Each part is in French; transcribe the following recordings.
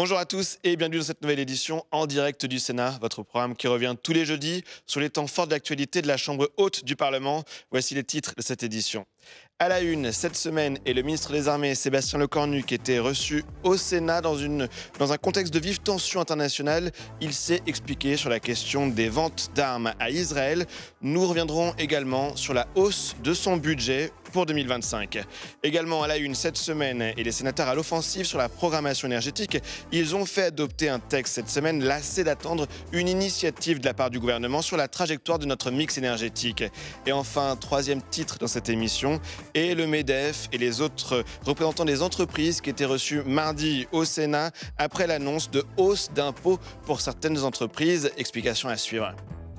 Bonjour à tous et bienvenue dans cette nouvelle édition en direct du Sénat, votre programme qui revient tous les jeudis sur les temps forts de l'actualité de la Chambre haute du Parlement. Voici les titres de cette édition. À la une, cette semaine, et le ministre des Armées, Sébastien Lecornu, qui était reçu au Sénat dans un contexte de vive tension internationale. Il s'est expliqué sur la question des ventes d'armes à Israël. Nous reviendrons également sur la hausse de son budget pour 2025. Également à la une cette semaine, et les sénateurs à l'offensive sur la programmation énergétique, ils ont fait adopter un texte cette semaine lassé d'attendre une initiative de la part du gouvernement sur la trajectoire de notre mix énergétique. Et enfin, troisième titre dans cette émission, et le MEDEF et les autres représentants des entreprises qui étaient reçus mardi au Sénat après l'annonce de hausse d'impôts pour certaines entreprises. Explication à suivre.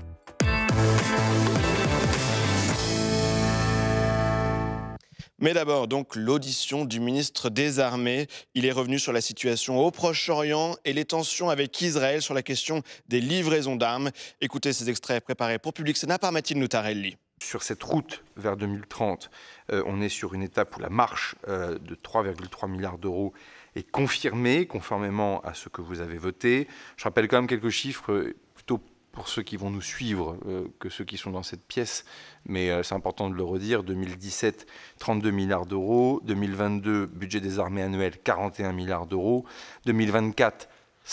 Mais d'abord, donc, l'audition du ministre des Armées. Il est revenu sur la situation au Proche-Orient et les tensions avec Israël sur la question des livraisons d'armes. Écoutez ces extraits préparés pour Public Sénat par Mathilde Noutarelli. Sur cette route vers 2030, on est sur une étape où la marche de 3,3 milliards d'euros est confirmée, conformément à ce que vous avez voté. Je rappelle quand même quelques chiffres, plutôt pour ceux qui vont nous suivre que ceux qui sont dans cette pièce, mais c'est important de le redire. 2017, 32 milliards d'euros. 2022, budget des armées annuel, 41 milliards d'euros. 2024,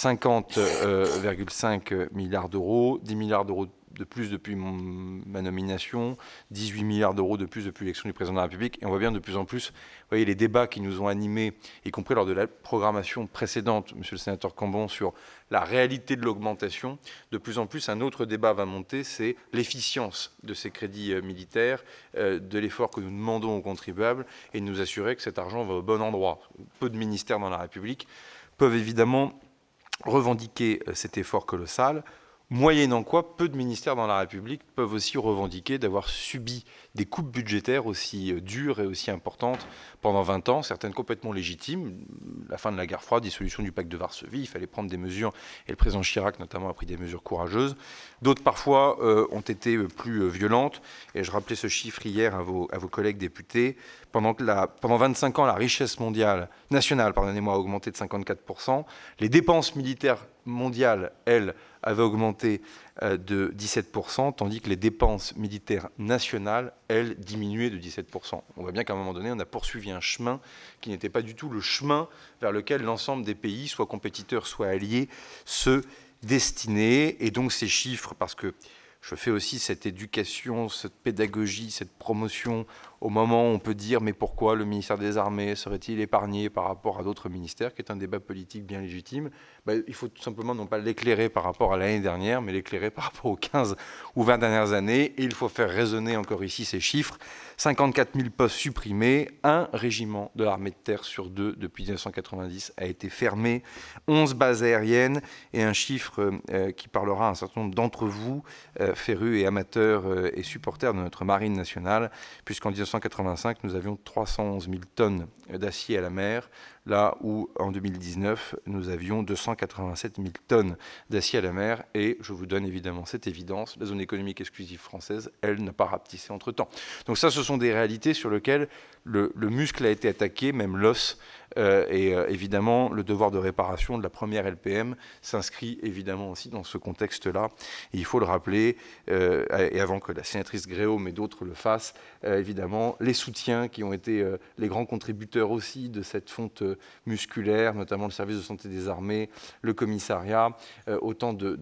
50,5 milliards d'euros. 10 milliards d'euros de plus depuis ma nomination, 18 milliards d'euros de plus depuis l'élection du président de la République. Et on voit bien de plus en plus, vous voyez, les débats qui nous ont animés, y compris lors de la programmation précédente, monsieur le sénateur Cambon, sur la réalité de l'augmentation. De plus en plus, un autre débat va monter, c'est l'efficience de ces crédits militaires, de l'effort que nous demandons aux contribuables, et de nous assurer que cet argent va au bon endroit. Peu de ministères dans la République peuvent évidemment revendiquer cet effort colossal, moyennant quoi, peu de ministères dans la République peuvent aussi revendiquer d'avoir subi des coupes budgétaires aussi dures et aussi importantes pendant 20 ans, certaines complètement légitimes. La fin de la guerre froide, dissolution du pacte de Varsovie, il fallait prendre des mesures, et le président Chirac notamment a pris des mesures courageuses. D'autres parfois ont été plus violentes, et je rappelais ce chiffre hier à vos collègues députés. Pendant 25 ans, la richesse nationale a augmenté de 54%, les dépenses militaires mondiales, elles, avaient augmenté de 17%, tandis que les dépenses militaires nationales, elles, diminuaient de 17%. On voit bien qu'à un moment donné, on a poursuivi un chemin qui n'était pas du tout le chemin vers lequel l'ensemble des pays, soit compétiteurs, soit alliés, se destinaient. Et donc ces chiffres, parce que je fais aussi cette éducation, cette pédagogie, cette promotion au moment où on peut dire mais pourquoi le ministère des Armées serait-il épargné par rapport à d'autres ministères, qui est un débat politique bien légitime. Il faut tout simplement non pas l'éclairer par rapport à l'année dernière, mais l'éclairer par rapport aux 15 ou 20 dernières années. Et il faut faire résonner encore ici ces chiffres. 54 000 postes supprimés, un régiment de l'armée de terre sur deux depuis 1990 a été fermé, 11 bases aériennes, et un chiffre qui parlera à un certain nombre d'entre vous, férus et amateurs et supporters de notre marine nationale, puisqu'en 1985, nous avions 311 000 tonnes d'acier à la mer, là où en 2019, nous avions 287 000 tonnes d'acier à la mer. Et je vous donne évidemment cette évidence, la zone économique exclusive française, elle, n'a pas rapetissé entre-temps. Donc ça, ce sont des réalités sur lesquelles le muscle a été attaqué, même l'os. Et évidemment, le devoir de réparation de la première LPM s'inscrit évidemment aussi dans ce contexte-là. Et il faut le rappeler, et avant que la sénatrice Gréaume et d'autres le fassent, évidemment, les soutiens qui ont été les grands contributeurs aussi de cette fonte musculaire, notamment le service de santé des armées, le commissariat, autant de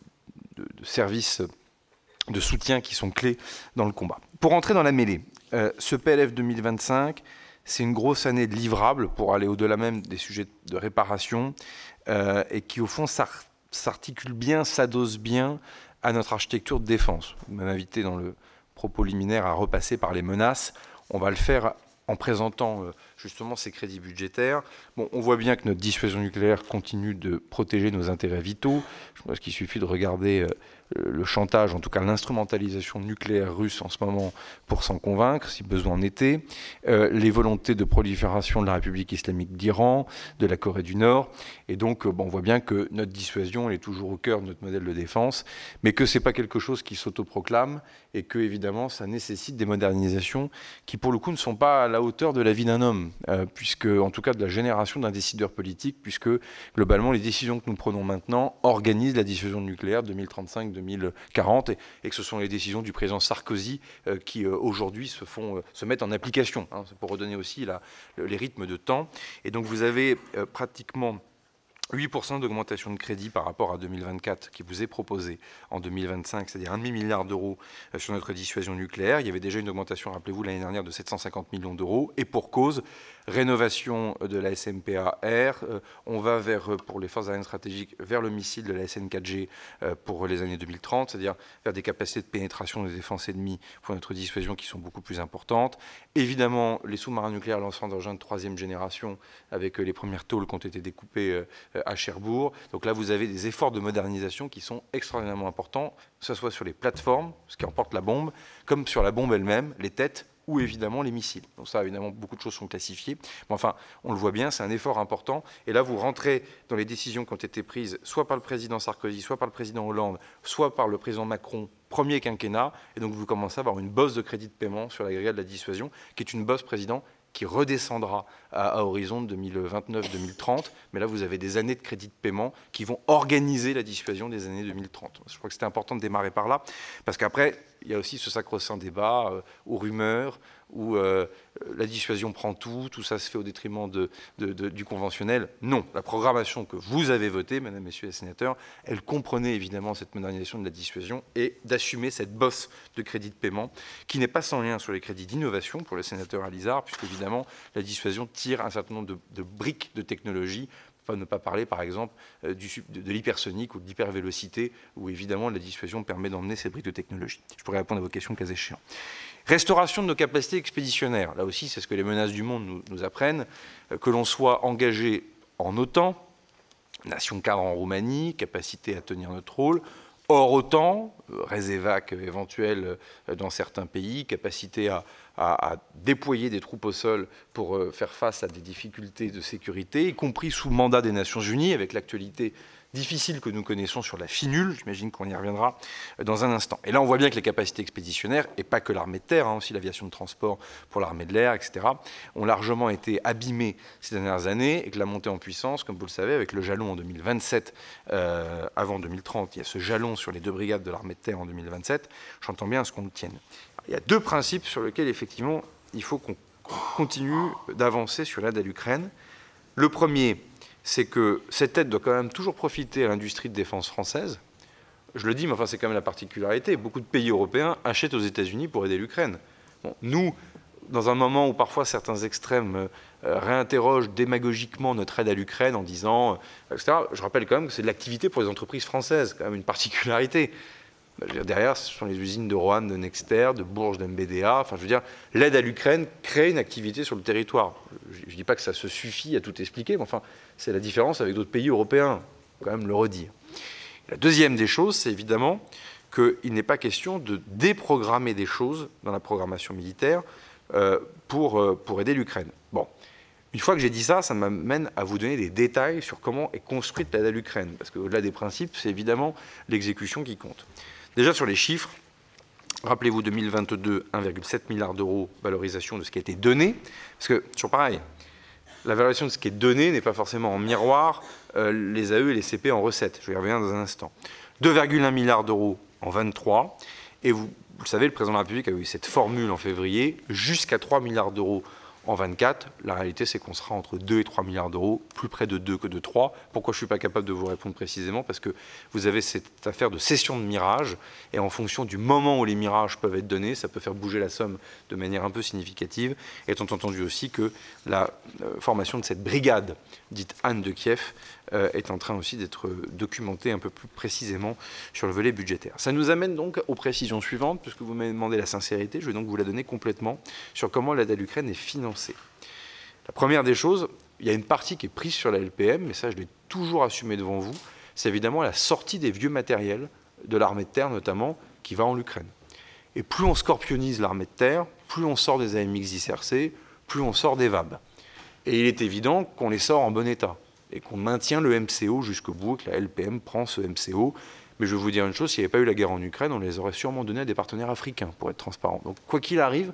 services de soutien qui sont clés dans le combat. Pour entrer dans la mêlée, ce PLF 2025, c'est une grosse année de livrables pour aller au-delà même des sujets de réparation et qui, au fond, s'articule bien, s'adosse bien à notre architecture de défense. Vous m'avez invité dans le propos liminaire à repasser par les menaces. On va le faire en présentant justement ces crédits budgétaires. Bon, on voit bien que notre dissuasion nucléaire continue de protéger nos intérêts vitaux. Je pense qu'il suffit de regarder le chantage, en tout cas l'instrumentalisation nucléaire russe en ce moment pour s'en convaincre, si besoin en était, les volontés de prolifération de la République islamique d'Iran, de la Corée du Nord. Et donc, on voit bien que notre dissuasion elle est toujours au cœur de notre modèle de défense, mais que ce n'est pas quelque chose qui s'autoproclame et que, évidemment, ça nécessite des modernisations qui, pour le coup, ne sont pas à la la hauteur de la vie d'un homme, puisque, en tout cas de la génération d'un décideur politique, puisque globalement les décisions que nous prenons maintenant organisent la dissuasion nucléaire 2035-2040 et que ce sont les décisions du président Sarkozy qui aujourd'hui se mettent en application. Hein, c'est pour redonner aussi les rythmes de temps. Et donc vous avez pratiquement 8% d'augmentation de crédit par rapport à 2024 qui vous est proposé en 2025, c'est-à-dire 1,5 milliard d'euros sur notre dissuasion nucléaire. Il y avait déjà une augmentation, rappelez-vous, l'année dernière de 750 millions d'euros. Et pour cause, rénovation de la SMPA-R. On va pour les forces aériennes stratégiques, vers le missile de la SN4G pour les années 2030, c'est-à-dire vers des capacités de pénétration de défense ennemie pour notre dissuasion qui sont beaucoup plus importantes. Évidemment, les sous-marins nucléaires lançant d'engins de troisième génération avec les premières tôles qui ont été découpées à Cherbourg. Donc là, vous avez des efforts de modernisation qui sont extraordinairement importants, que ce soit sur les plateformes, ce qui emporte la bombe, comme sur la bombe elle-même, les têtes, ou évidemment les missiles. Donc ça, évidemment, beaucoup de choses sont classifiées. Mais enfin, on le voit bien, c'est un effort important. Et là, vous rentrez dans les décisions qui ont été prises soit par le président Sarkozy, soit par le président Hollande, soit par le président Macron, premier quinquennat. Et donc, vous commencez à avoir une bosse de crédit de paiement sur l'agrégat de la dissuasion, qui est une bosse, président, qui redescendra à horizon 2029-2030. Mais là, vous avez des années de crédit de paiement qui vont organiser la dissuasion des années 2030. Je crois que c'était important de démarrer par là, parce qu'après, il y a aussi ce sacro-saint débat aux rumeurs, où la dissuasion prend tout ça se fait au détriment du conventionnel. Non, la programmation que vous avez votée, mesdames, messieurs les sénateurs, elle comprenait évidemment cette modernisation de la dissuasion et d'assumer cette bosse de crédit de paiement qui n'est pas sans lien sur les crédits d'innovation pour le sénateur Alizard, puisque évidemment la dissuasion tire un certain nombre de briques de technologie, pour ne pas parler par exemple de l'hypersonique ou de l'hypervélocité, où évidemment la dissuasion permet d'emmener ces briques de technologie. Je pourrais répondre à vos questions le cas échéant. Restauration de nos capacités expéditionnaires. Là aussi, c'est ce que les menaces du monde nous apprennent. Que l'on soit engagé en OTAN, nation cadre en Roumanie, capacité à tenir notre rôle, hors OTAN, résévac éventuel dans certains pays, capacité à déployer des troupes au sol pour faire face à des difficultés de sécurité, y compris sous mandat des Nations Unies, avec l'actualité difficile que nous connaissons sur la finule, j'imagine qu'on y reviendra dans un instant. Et là, on voit bien que les capacités expéditionnaires, et pas que l'armée de terre, hein, aussi l'aviation de transport pour l'armée de l'air, etc., ont largement été abîmées ces dernières années, et que la montée en puissance, comme vous le savez, avec le jalon en 2027, avant 2030, il y a ce jalon sur les 2 brigades de l'armée de terre en 2027, j'entends bien à ce qu'on le tienne. Il y a 2 principes sur lesquels, effectivement, il faut qu'on continue d'avancer sur l'aide à l'Ukraine. Le premier, c'est que cette aide doit quand même toujours profiter à l'industrie de défense française. Je le dis, mais enfin, c'est quand même la particularité. Beaucoup de pays européens achètent aux États-Unis pour aider l'Ukraine. Bon, nous, dans un moment où parfois certains extrêmes réinterrogent démagogiquement notre aide à l'Ukraine en disant, etc., je rappelle quand même que c'est de l'activité pour les entreprises françaises, quand même une particularité. Derrière, ce sont les usines de Roanne, de Nexter, de Bourges, d'MBDA. Enfin, je veux dire, l'aide à l'Ukraine crée une activité sur le territoire. Je ne dis pas que ça se suffit à tout expliquer, mais enfin, c'est la différence avec d'autres pays européens. Il faut quand même le redire. La deuxième des choses, c'est évidemment qu'il n'est pas question de déprogrammer des choses dans la programmation militaire pour aider l'Ukraine. Bon. Une fois que j'ai dit ça, ça m'amène à vous donner des détails sur comment est construite l'aide à l'Ukraine. Parce qu'au-delà des principes, c'est évidemment l'exécution qui compte. Déjà sur les chiffres, rappelez-vous 2022, 1,7 milliard d'euros valorisation de ce qui a été donné. Parce que, toujours pareil, la valorisation de ce qui est donné n'est pas forcément en miroir les AE et les CP en recettes. Je vais y revenir dans un instant. 2,1 milliards d'euros en 23. Et vous le savez, le président de la République a eu cette formule en février, jusqu'à 3 milliards d'euros en 24, la réalité, c'est qu'on sera entre 2 et 3 milliards d'euros, plus près de 2 que de 3. Pourquoi je ne suis pas capable de vous répondre précisément? Parce que vous avez cette affaire de cession de mirages, et en fonction du moment où les mirages peuvent être donnés, ça peut faire bouger la somme de manière un peu significative, étant entendu aussi que la formation de cette brigade, dite Anne de Kiev, est en train aussi d'être documentée un peu plus précisément sur le volet budgétaire. Ça nous amène donc aux précisions suivantes, puisque vous m'avez demandé la sincérité, je vais donc vous la donner complètement sur comment l'aide à l'Ukraine est financée. La première des choses, il y a une partie qui est prise sur la LPM, mais ça je l'ai toujours assumé devant vous, c'est évidemment la sortie des vieux matériels de l'armée de terre notamment, qui va en Ukraine. Et plus on scorpionise l'armée de terre, plus on sort des AMX XRC, plus on sort des VAB. Et il est évident qu'on les sort en bon état et qu'on maintient le MCO jusqu'au bout, que la LPM prend ce MCO. Mais je vais vous dire une chose, s'il n'y avait pas eu la guerre en Ukraine, on les aurait sûrement donnés à des partenaires africains, pour être transparent. Donc quoi qu'il arrive,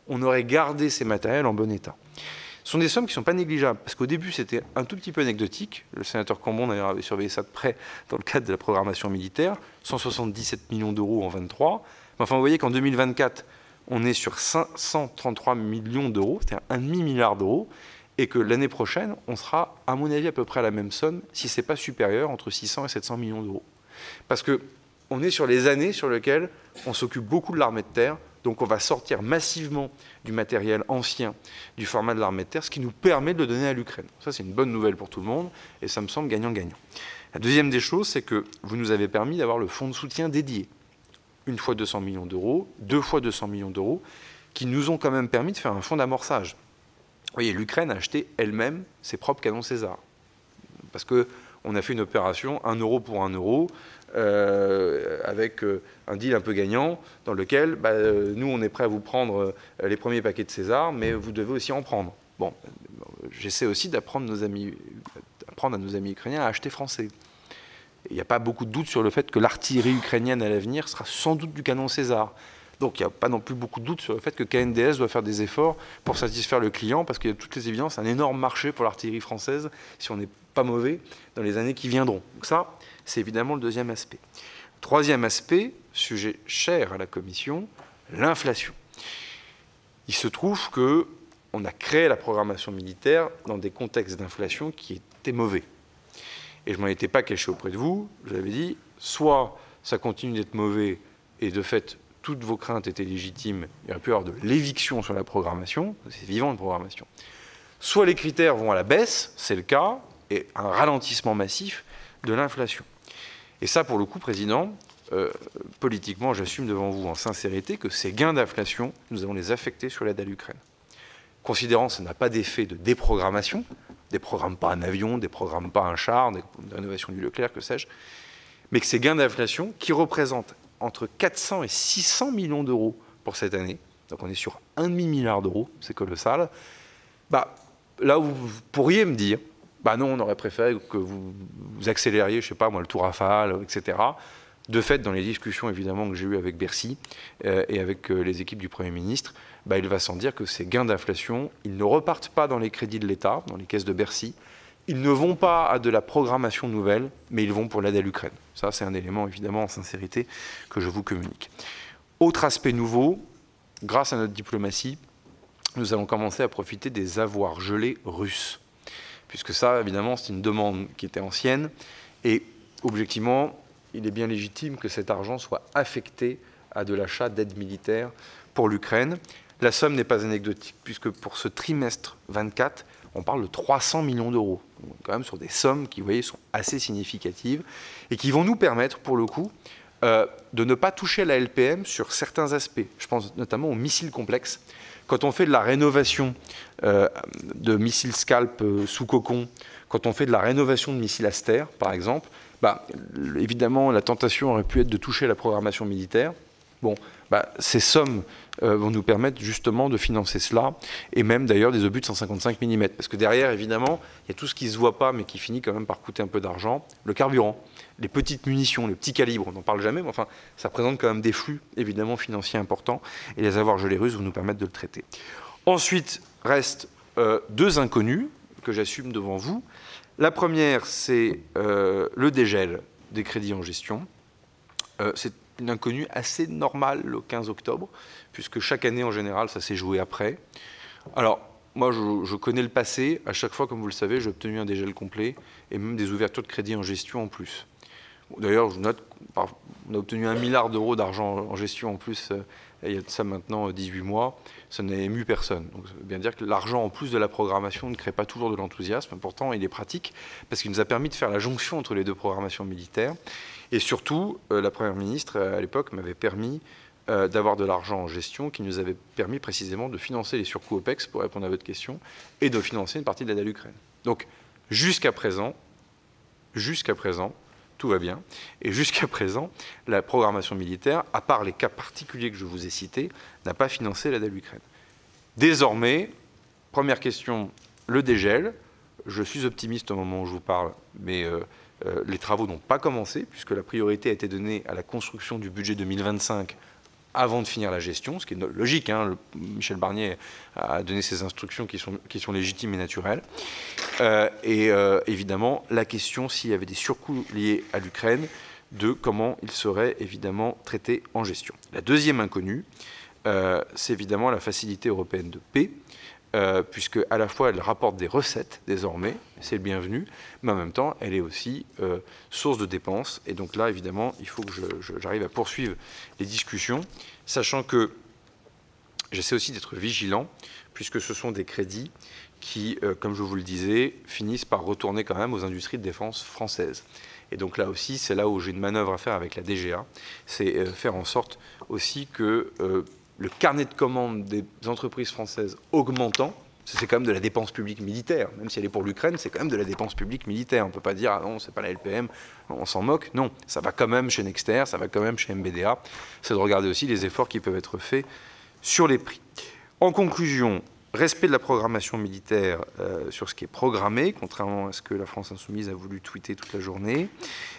on aurait gardé ces matériels en bon état. Ce sont des sommes qui ne sont pas négligeables, parce qu'au début, c'était un tout petit peu anecdotique. Le sénateur Cambon, d'ailleurs, avait surveillé ça de près dans le cadre de la programmation militaire. 177 millions d'euros en 23. Mais enfin, vous voyez qu'en 2024, on est sur 533 millions d'euros, c'est-à-dire 1,5 milliard d'euros, et que l'année prochaine, on sera, à mon avis, à peu près à la même somme, si ce n'est pas supérieur, entre 600 et 700 millions d'euros. Parce qu'on est sur les années sur lesquelles on s'occupe beaucoup de l'armée de terre, donc on va sortir massivement du matériel ancien du format de l'armée de terre, ce qui nous permet de le donner à l'Ukraine. Ça, c'est une bonne nouvelle pour tout le monde, et ça me semble gagnant-gagnant. La deuxième des choses, c'est que vous nous avez permis d'avoir le fonds de soutien dédié. Une fois 200 millions d'euros, 2 fois 200 millions d'euros, qui nous ont quand même permis de faire un fonds d'amorçage. Vous voyez, l'Ukraine a acheté elle-même ses propres canons César. Parce qu'on a fait une opération 1 euro pour 1 euro, avec un deal un peu gagnant, dans lequel nous, on est prêt à vous prendre les premiers paquets de César, mais vous devez aussi en prendre. Bon, j'essaie aussi d'apprendre à nos amis ukrainiens à acheter français. Il n'y a pas beaucoup de doute sur le fait que l'artillerie ukrainienne à l'avenir sera sans doute du canon César. Donc il n'y a pas non plus beaucoup de doute sur le fait que KNDS doit faire des efforts pour satisfaire le client, parce qu'il y a toutes les évidences un énorme marché pour l'artillerie française, si on n'est pas mauvais, dans les années qui viendront. Donc ça, c'est évidemment le deuxième aspect. Troisième aspect, sujet cher à la Commission, l'inflation. Il se trouve qu'on a créé la programmation militaire dans des contextes d'inflation qui étaient mauvais. Et je ne m'en étais pas caché auprès de vous, je l'avais dit, soit ça continue d'être mauvais et de fait, toutes vos craintes étaient légitimes, il y aurait pu y avoir de l'éviction sur la programmation, c'est vivant une programmation. Soit les critères vont à la baisse, c'est le cas, et un ralentissement massif de l'inflation. Et ça, pour le coup, Président, politiquement, j'assume devant vous en sincérité que ces gains d'inflation, nous allons les affecter sur l'aide à l'Ukraine. Considérant que ça n'a pas d'effet de déprogrammation, déprogramme pas un avion, déprogramme pas un char, de rénovation du Leclerc, que sais-je, mais que ces gains d'inflation, qui représentent entre 400 et 600 millions d'euros pour cette année, donc on est sur 1,5 milliard d'euros, c'est colossal, là où vous pourriez me dire, non, on aurait préféré que vous accélériez, je ne sais pas moi, le tout Rafale, etc. De fait, dans les discussions évidemment que j'ai eues avec Bercy et avec les équipes du Premier ministre, il va sans dire que ces gains d'inflation, ils ne repartent pas dans les crédits de l'État, dans les caisses de Bercy. Ils ne vont pas à de la programmation nouvelle, mais ils vont pour l'aide à l'Ukraine. Ça, c'est un élément, évidemment, en sincérité, que je vous communique. Autre aspect nouveau, grâce à notre diplomatie, nous allons commencer à profiter des avoirs gelés russes. Puisque ça, évidemment, c'est une demande qui était ancienne. Et objectivement, il est bien légitime que cet argent soit affecté à de l'achat d'aide militaire pour l'Ukraine. La somme n'est pas anecdotique, puisque pour ce trimestre 24, on parle de 300 millions d'euros. Quand même sur des sommes qui, vous voyez, sont assez significatives et qui vont nous permettre, pour le coup, de ne pas toucher la LPM sur certains aspects. Je pense notamment aux missiles complexes. Quand on fait de la rénovation de missiles Scalp sous cocon, quand on fait de la rénovation de missiles Aster, par exemple, évidemment, la tentation aurait pu être de toucher la programmation militaire. Bon, ces sommes vont nous permettre justement de financer cela, et même d'ailleurs des obus de 155 mm. Parce que derrière, évidemment, il y a tout ce qui ne se voit pas, mais qui finit quand même par coûter un peu d'argent. Le carburant, les petites munitions, les petits calibres, on n'en parle jamais, mais enfin, ça présente quand même des flux, évidemment, financiers importants, et les avoirs gelés russes vont nous permettre de le traiter. Ensuite, restent deux inconnues que j'assume devant vous. La première, c'est le dégel des crédits en gestion. C'est une inconnue assez normale le 15 octobre, puisque chaque année, en général, ça s'est joué après. Alors, moi, je connais le passé. À chaque fois, comme vous le savez, j'ai obtenu un dégel complet et même des ouvertures de crédit en gestion en plus. D'ailleurs, je note qu'on a obtenu 1 milliard d'euros d'argent en gestion en plus, il y a de ça maintenant 18 mois. Ça n'a ému personne. Donc, ça veut bien dire que l'argent en plus de la programmation ne crée pas toujours de l'enthousiasme. Pourtant, il est pratique parce qu'il nous a permis de faire la jonction entre les deux programmations militaires. Et surtout, la Première ministre, à l'époque, m'avait permis d'avoir de l'argent en gestion qui nous avait permis précisément de financer les surcoûts OPEX, pour répondre à votre question, et de financer une partie de l'aide à l'Ukraine. Donc, jusqu'à présent, tout va bien. Et jusqu'à présent, la programmation militaire, à part les cas particuliers que je vous ai cités, n'a pas financé l'aide à l'Ukraine. Désormais, première question, le dégel. Je suis optimiste au moment où je vous parle, mais les travaux n'ont pas commencé, puisque la priorité a été donnée à la construction du budget 2025 avant de finir la gestion, ce qui est logique. Hein, Michel Barnier a donné ses instructions qui sont légitimes et naturelles. Évidemment, la question s'il y avait des surcoûts liés à l'Ukraine, de comment ils seraient évidemment traités en gestion. La deuxième inconnue, c'est évidemment la facilité européenne de paix, puisque à la fois elle rapporte des recettes désormais, c'est le bienvenu, mais en même temps elle est aussi source de dépenses. Et donc là, évidemment, il faut que j'arrive à poursuivre les discussions, sachant que j'essaie aussi d'être vigilant, puisque ce sont des crédits qui, comme je vous le disais, finissent par retourner quand même aux industries de défense françaises. Et donc là aussi, c'est là où j'ai une manœuvre à faire avec la DGA, c'est faire en sorte aussi que le carnet de commandes des entreprises françaises augmentant, c'est quand même de la dépense publique militaire, même si elle est pour l'Ukraine, c'est quand même de la dépense publique militaire. On ne peut pas dire, ah non, c'est pas la LPM, on s'en moque. Non, ça va quand même chez Nexter, ça va quand même chez MBDA. C'est de regarder aussi les efforts qui peuvent être faits sur les prix. En conclusion, respect de la programmation militaire sur ce qui est programmé, contrairement à ce que la France Insoumise a voulu tweeter toute la journée.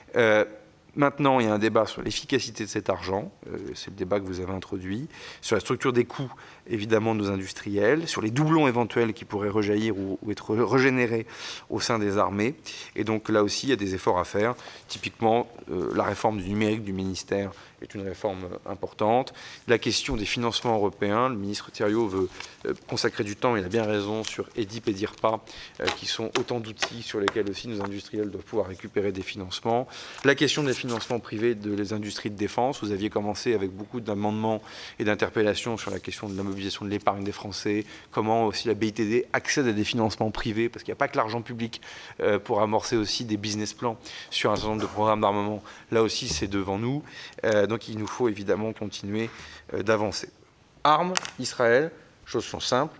Maintenant, il y a un débat sur l'efficacité de cet argent, c'est le débat que vous avez introduit, sur la structure des coûts, évidemment, de nos industriels, sur les doublons éventuels qui pourraient rejaillir ou être régénérés au sein des armées. Et donc là aussi, il y a des efforts à faire. Typiquement, la réforme du numérique du ministère est une réforme importante. La question des financements européens, le ministre Thériault veut consacrer du temps, il a bien raison, sur EDIP et DIRPA, qui sont autant d'outils sur lesquels aussi nos industriels doivent pouvoir récupérer des financements. La question des financements privés des industries de défense, vous aviez commencé avec beaucoup d'amendements et d'interpellations sur la question de la mobilisation de l'épargne des Français, comment aussi la BITD accède à des financements privés, parce qu'il n'y a pas que l'argent public pour amorcer aussi des business plans sur un certain nombre de programmes d'armement. Là aussi, c'est devant nous. Donc il nous faut évidemment continuer d'avancer. Armes, Israël, choses sont simples.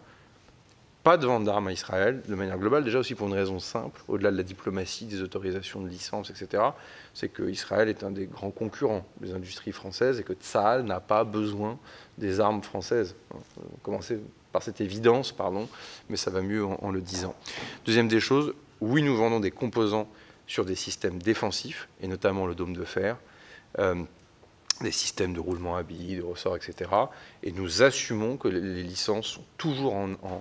Pas de vente d'armes à Israël, de manière globale, déjà aussi pour une raison simple, au-delà de la diplomatie, des autorisations de licence, etc., c'est qu'Israël est un des grands concurrents des industries françaises et que Tsahal n'a pas besoin des armes françaises. Commencer par cette évidence, pardon, mais ça va mieux en le disant. Deuxième des choses, oui, nous vendons des composants sur des systèmes défensifs, et notamment le dôme de fer, des systèmes de roulement à billes, de ressorts, etc. Et nous assumons que les licences sont toujours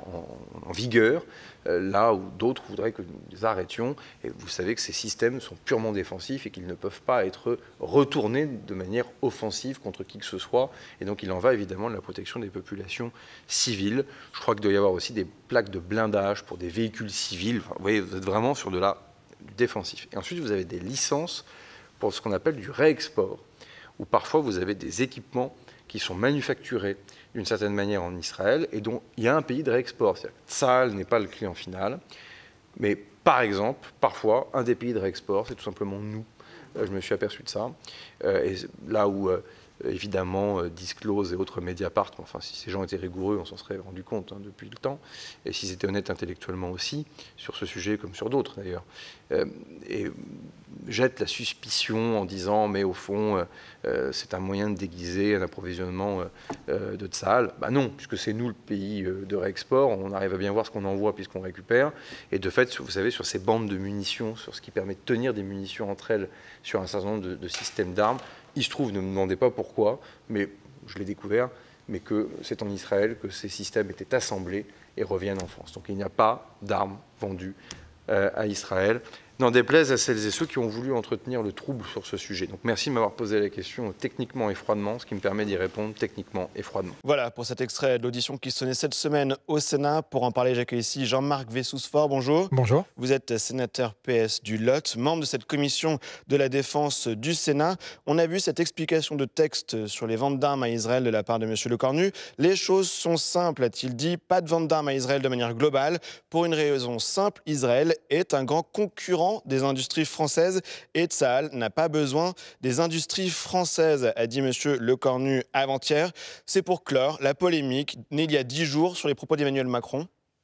en vigueur, là où d'autres voudraient que nous les arrêtions. Et vous savez que ces systèmes sont purement défensifs et qu'ils ne peuvent pas être retournés de manière offensive contre qui que ce soit. Et donc il en va évidemment de la protection des populations civiles. Je crois qu'il doit y avoir aussi des plaques de blindage pour des véhicules civils. Enfin, vous voyez, vous êtes vraiment sur du défensif. Et ensuite, vous avez des licences pour ce qu'on appelle du réexport, où parfois vous avez des équipements qui sont manufacturés d'une certaine manière en Israël et dont il y a un pays de réexport. Tsahal n'est pas le client final, mais par exemple, parfois, un des pays de réexport, c'est tout simplement nous. Je me suis aperçu de ça. Et là où, évidemment, Disclose et autres Mediapart, enfin, si ces gens étaient rigoureux, on s'en serait rendu compte depuis le temps, et s'ils étaient honnêtes intellectuellement aussi, sur ce sujet comme sur d'autres d'ailleurs. Et jette la suspicion en disant mais au fond c'est un moyen de déguiser un approvisionnement de Tsahal. Ben non, puisque c'est nous le pays de réexport, on arrive à bien voir ce qu'on envoie puisqu'on récupère. Et de fait, vous savez, sur ces bandes de munitions, sur ce qui permet de tenir des munitions entre elles sur un certain nombre de systèmes d'armes, il se trouve, ne me demandez pas pourquoi, mais je l'ai découvert, mais que c'est en Israël que ces systèmes étaient assemblés et reviennent en France. Donc il n'y a pas d'armes vendues à Israël, n'en déplaise à celles et ceux qui ont voulu entretenir le trouble sur ce sujet. Donc merci de m'avoir posé la question techniquement et froidement, ce qui me permet d'y répondre techniquement et froidement. Voilà pour cet extrait de l'audition qui se tenait cette semaine au Sénat. Pour en parler, j'accueille ici Jean-Marc Vessous-Fort. Bonjour. Bonjour. Vous êtes sénateur PS du Lot, membre de cette commission de la défense du Sénat. On a vu cette explication de texte sur les ventes d'armes à Israël de la part de M. Lecornu. Les choses sont simples, a-t-il dit. Pas de vente d'armes à Israël de manière globale. Pour une raison simple, Israël est un grand concurrent des industries françaises et Tsahal n'a pas besoin des industries françaises, a dit M. Lecornu avant-hier. C'est pour clore la polémique née il y a 10 jours sur les propos d'Emmanuel Macron.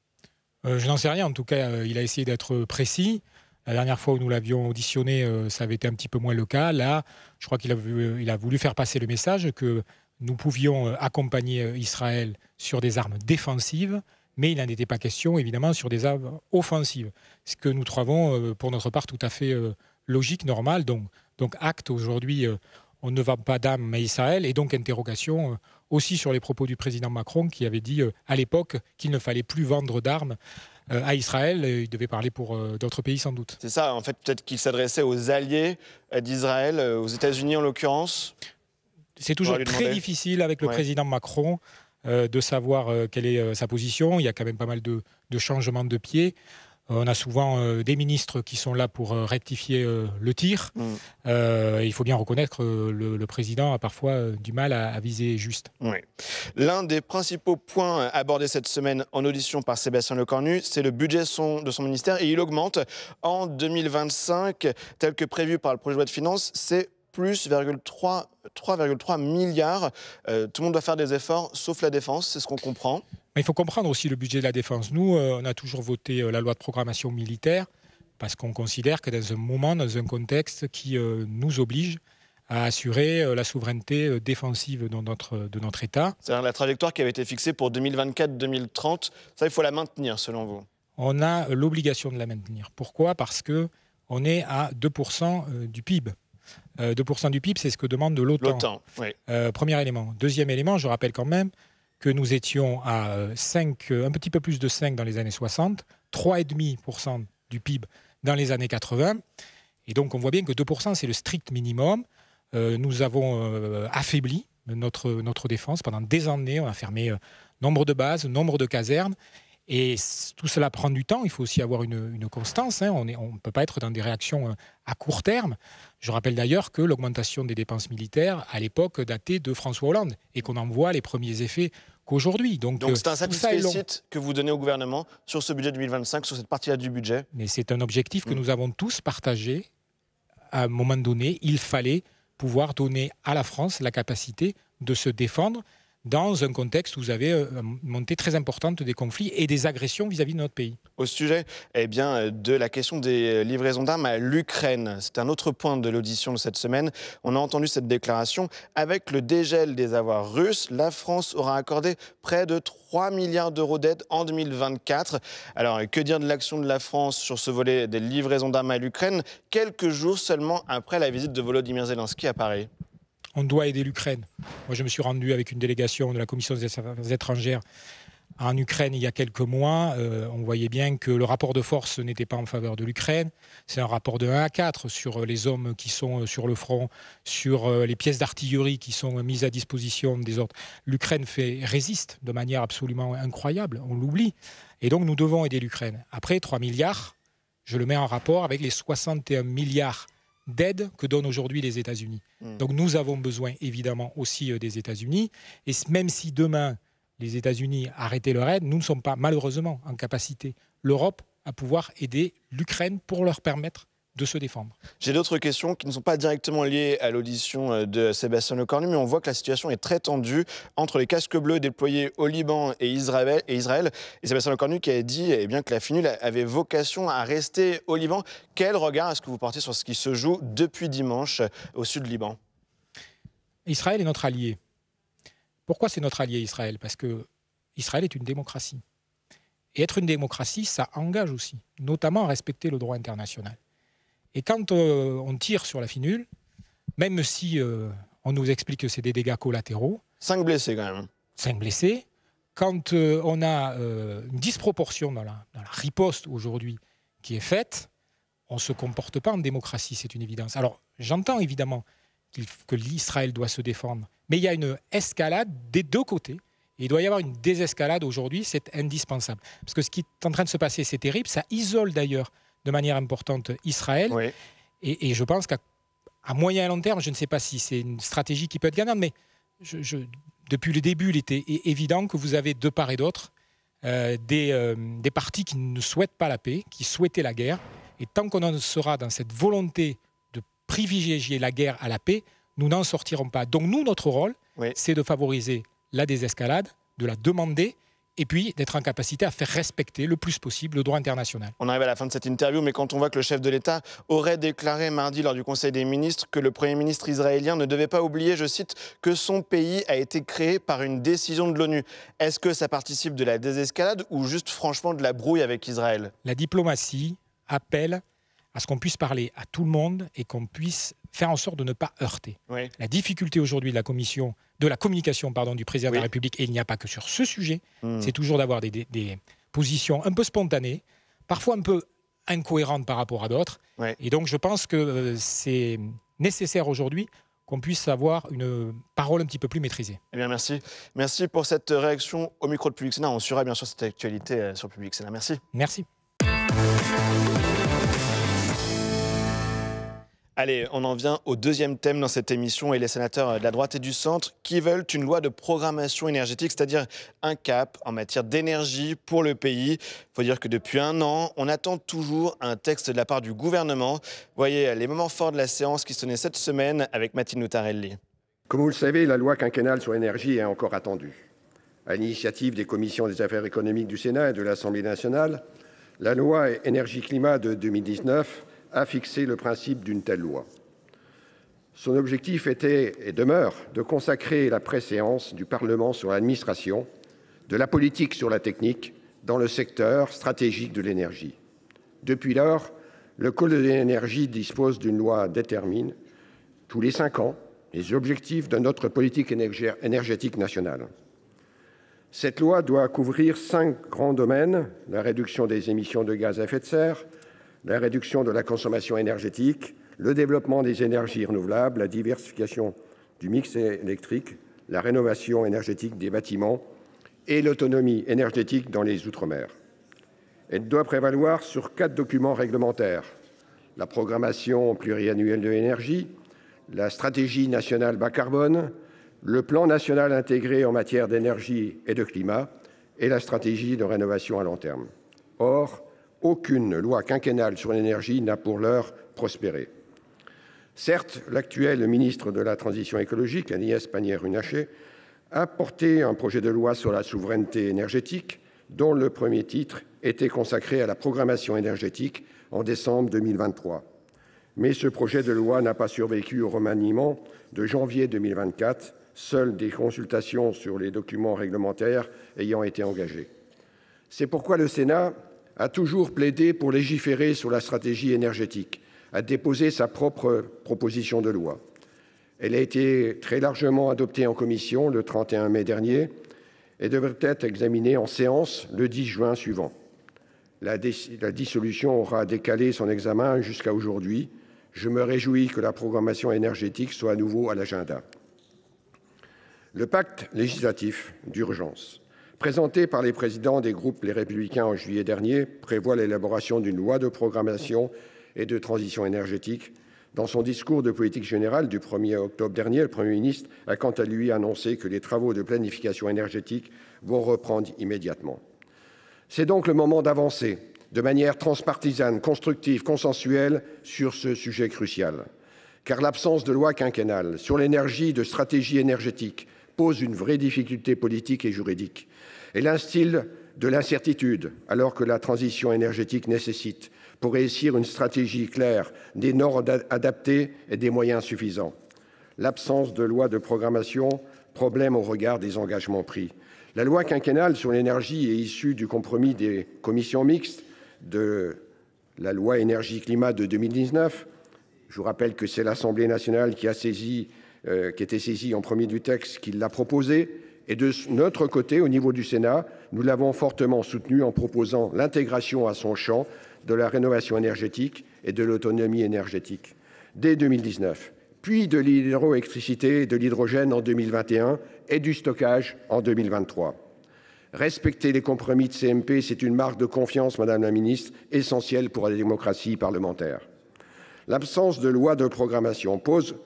Je n'en sais rien. En tout cas, il a essayé d'être précis. La dernière fois où nous l'avions auditionné, ça avait été un petit peu moins le cas. Là, je crois qu'il a voulu faire passer le message que nous pouvions accompagner Israël sur des armes défensives, mais il n'en était pas question, évidemment, sur des armes offensives. Ce que nous trouvons, pour notre part, tout à fait logique, normal. Donc acte, aujourd'hui, on ne vend pas d'armes à Israël. Et donc, interrogation aussi sur les propos du président Macron qui avait dit à l'époque qu'il ne fallait plus vendre d'armes à Israël. Il devait parler pour d'autres pays sans doute. C'est ça, en fait, peut-être qu'il s'adressait aux alliés d'Israël, aux États-Unis en l'occurrence. C'est toujours très difficile avec le président Macron de savoir quelle est sa position. Il y a quand même pas mal de changements de pied. On a souvent des ministres qui sont là pour rectifier le tir. Il faut bien reconnaître que le président a parfois du mal à viser juste. Oui. L'un des principaux points abordés cette semaine en audition par Sébastien Lecornu, c'est le budget de son ministère. Et il augmente en 2025, tel que prévu par le projet de loi de finances. C'est plus 3,3 milliards. Tout le monde doit faire des efforts, sauf la défense, c'est ce qu'on comprend. Il faut comprendre aussi le budget de la défense. Nous, on a toujours voté la loi de programmation militaire parce qu'on considère que dans un moment, dans un contexte qui nous oblige à assurer la souveraineté défensive de notre État. C'est-à-dire la trajectoire qui avait été fixée pour 2024-2030, ça, il faut la maintenir selon vous? On a l'obligation de la maintenir. Pourquoi? Parce qu'on est à 2% du PIB. 2% du PIB, c'est ce que demande l'OTAN. Oui. Premier élément. Deuxième élément, je rappelle quand même que nous étions à 5, un petit peu plus de 5 dans les années 60, 3,5% du PIB dans les années 80. Et donc, on voit bien que 2%, c'est le strict minimum. Nous avons affaibli notre défense pendant des années. On a fermé nombre de bases, nombre de casernes. Et tout cela prend du temps. Il faut aussi avoir une constance. On ne peut pas être dans des réactions à court terme. Je rappelle d'ailleurs que l'augmentation des dépenses militaires, à l'époque, datait de François Hollande et qu'on en voit les premiers effets qu'aujourd'hui. Donc c'est un satisfecit que vous donnez au gouvernement sur ce budget 2025, sur cette partie-là du budget? Mais c'est un objectif que nous avons tous partagé. À un moment donné, il fallait pouvoir donner à la France la capacité de se défendre dans un contexte où vous avez une montée très importante des conflits et des agressions vis-à-vis de notre pays. Au sujet de la question des livraisons d'armes à l'Ukraine, c'est un autre point de l'audition de cette semaine. On a entendu cette déclaration. Avec le dégel des avoirs russes, la France aura accordé près de 3 milliards d'euros d'aide en 2024. Alors, que dire de l'action de la France sur ce volet des livraisons d'armes à l'Ukraine, quelques jours seulement après la visite de Volodymyr Zelensky à Paris? On doit aider l'Ukraine. Moi, je me suis rendu avec une délégation de la Commission des Affaires étrangères en Ukraine il y a quelques mois. On voyait bien que le rapport de force n'était pas en faveur de l'Ukraine. C'est un rapport de 1 à 4 sur les hommes qui sont sur le front, sur les pièces d'artillerie qui sont mises à disposition des autres. L'Ukraine résiste de manière absolument incroyable. On l'oublie. Et donc, nous devons aider l'Ukraine. Après, 3 milliards, je le mets en rapport avec les 61 milliards d'aide que donnent aujourd'hui les États-Unis. Donc nous avons besoin évidemment aussi des États-Unis. Et même si demain les États-Unis arrêtaient leur aide, nous ne sommes pas malheureusement en capacité, l'Europe, à pouvoir aider l'Ukraine pour leur permettre de se défendre. J'ai d'autres questions qui ne sont pas directement liées à l'audition de Sébastien Lecornu, mais on voit que la situation est très tendue entre les casques bleus déployés au Liban et Israël. Et Sébastien Lecornu qui a dit que la FNUL avait vocation à rester au Liban. Quel regard est-ce que vous portez sur ce qui se joue depuis dimanche au sud du Liban? Israël est notre allié. Pourquoi c'est notre allié, Israël? Parce que Israël est une démocratie. Et être une démocratie, ça engage aussi, notamment à respecter le droit international. Et quand on tire sur la FNUL, même si on nous explique que c'est des dégâts collatéraux... 5 blessés quand même. 5 blessés. Quand on a une disproportion dans la riposte aujourd'hui qui est faite, on ne se comporte pas en démocratie, c'est une évidence. Alors, j'entends évidemment que l'Israël doit se défendre, mais il y a une escalade des deux côtés. Et il doit y avoir une désescalade aujourd'hui, c'est indispensable. Parce que ce qui est en train de se passer, c'est terrible. Ça isole d'ailleurs de manière importante Israël. Oui. Et je pense qu'à moyen et long terme, je ne sais pas si c'est une stratégie qui peut être gagnante, mais depuis le début, il était évident que vous avez de part et d'autre des partis qui ne souhaitent pas la paix, qui souhaitaient la guerre. Et tant qu'on en sera dans cette volonté de privilégier la guerre à la paix, nous n'en sortirons pas. Donc nous, notre rôle, c'est de favoriser la désescalade, de la demander, et puis d'être en capacité à faire respecter le plus possible le droit international. On arrive à la fin de cette interview, mais quand on voit que le chef de l'État aurait déclaré mardi lors du Conseil des ministres que le Premier ministre israélien ne devait pas oublier, je cite, que son pays a été créé par une décision de l'ONU. Est-ce que ça participe de la désescalade ou juste franchement de la brouille avec Israël? La diplomatie appelle à ce qu'on puisse parler à tout le monde et qu'on puisse faire en sorte de ne pas heurter. Oui. La difficulté aujourd'hui de la communication du président de la République, et il n'y a pas que sur ce sujet, c'est toujours d'avoir des positions un peu spontanées, parfois un peu incohérentes par rapport à d'autres. Ouais. Et donc je pense que c'est nécessaire aujourd'hui qu'on puisse avoir une parole un petit peu plus maîtrisée. Eh bien, merci. Merci pour cette réaction au micro de Public Sénat. On suivra bien sûr cette actualité sur Public Sénat. Merci. Merci. Allez, on en vient au deuxième thème dans cette émission et les sénateurs de la droite et du centre qui veulent une loi de programmation énergétique, c'est-à-dire un cap en matière d'énergie pour le pays. Il faut dire que depuis un an, on attend toujours un texte de la part du gouvernement. Voyez les moments forts de la séance qui se tenait cette semaine avec Mathilde Noutarelli. Comme vous le savez, la loi quinquennale sur l'énergie est encore attendue. À l'initiative des commissions des affaires économiques du Sénat et de l'Assemblée nationale, la loi énergie-climat de 2019 a fixé le principe d'une telle loi. Son objectif était et demeure de consacrer la préséance du Parlement sur l'administration, de la politique sur la technique, dans le secteur stratégique de l'énergie. Depuis lors, le Code de l'énergie dispose d'une loi détermine, tous les 5 ans, les objectifs de notre politique énergétique nationale. Cette loi doit couvrir 5 grands domaines: la réduction des émissions de gaz à effet de serre, la réduction de la consommation énergétique, le développement des énergies renouvelables, la diversification du mix électrique, la rénovation énergétique des bâtiments et l'autonomie énergétique dans les outre-mer. Elle doit prévaloir sur 4 documents réglementaires: la programmation pluriannuelle de l'énergie, la stratégie nationale bas carbone, le plan national intégré en matière d'énergie et de climat et la stratégie de rénovation à long terme. Or, aucune loi quinquennale sur l'énergie n'a pour l'heure prospéré. Certes, l'actuel ministre de la Transition écologique, Agnès Pannier-Runacher, a porté un projet de loi sur la souveraineté énergétique, dont le premier titre était consacré à la programmation énergétique en décembre 2023. Mais ce projet de loi n'a pas survécu au remaniement de janvier 2024, seules des consultations sur les documents réglementaires ayant été engagées. C'est pourquoi le Sénat a toujours plaidé pour légiférer sur la stratégie énergétique, a déposé sa propre proposition de loi. Elle a été très largement adoptée en commission le 31 mai dernier et devrait être examinée en séance le 10 juin suivant. La dissolution aura décalé son examen jusqu'à aujourd'hui. Je me réjouis que la programmation énergétique soit à nouveau à l'agenda. Le pacte législatif d'urgence, présenté par les présidents des groupes Les Républicains en juillet dernier, prévoit l'élaboration d'une loi de programmation et de transition énergétique. Dans son discours de politique générale du 1er octobre dernier, le Premier ministre a quant à lui annoncé que les travaux de planification énergétique vont reprendre immédiatement. C'est donc le moment d'avancer de manière transpartisane, constructive, consensuelle sur ce sujet crucial. Car l'absence de loi quinquennale sur l'énergie, de stratégie énergétique, pose une vraie difficulté politique et juridique. Elle instille de l'incertitude, alors que la transition énergétique nécessite, pour réussir, une stratégie claire, des normes adaptées et des moyens suffisants. L'absence de loi de programmation, problème au regard des engagements pris. La loi quinquennale sur l'énergie est issue du compromis des commissions mixtes de la loi énergie-climat de 2019. Je vous rappelle que c'est l'Assemblée nationale qui était saisie en premier du texte, qui l'a proposé. Et de notre côté, au niveau du Sénat, nous l'avons fortement soutenu en proposant l'intégration à son champ de la rénovation énergétique et de l'autonomie énergétique dès 2019, puis de l'hydroélectricité et de l'hydrogène en 2021 et du stockage en 2023. Respecter les compromis de CMP, c'est une marque de confiance, Madame la Ministre, essentielle pour la démocratie parlementaire. L'absence de loi de programmation pose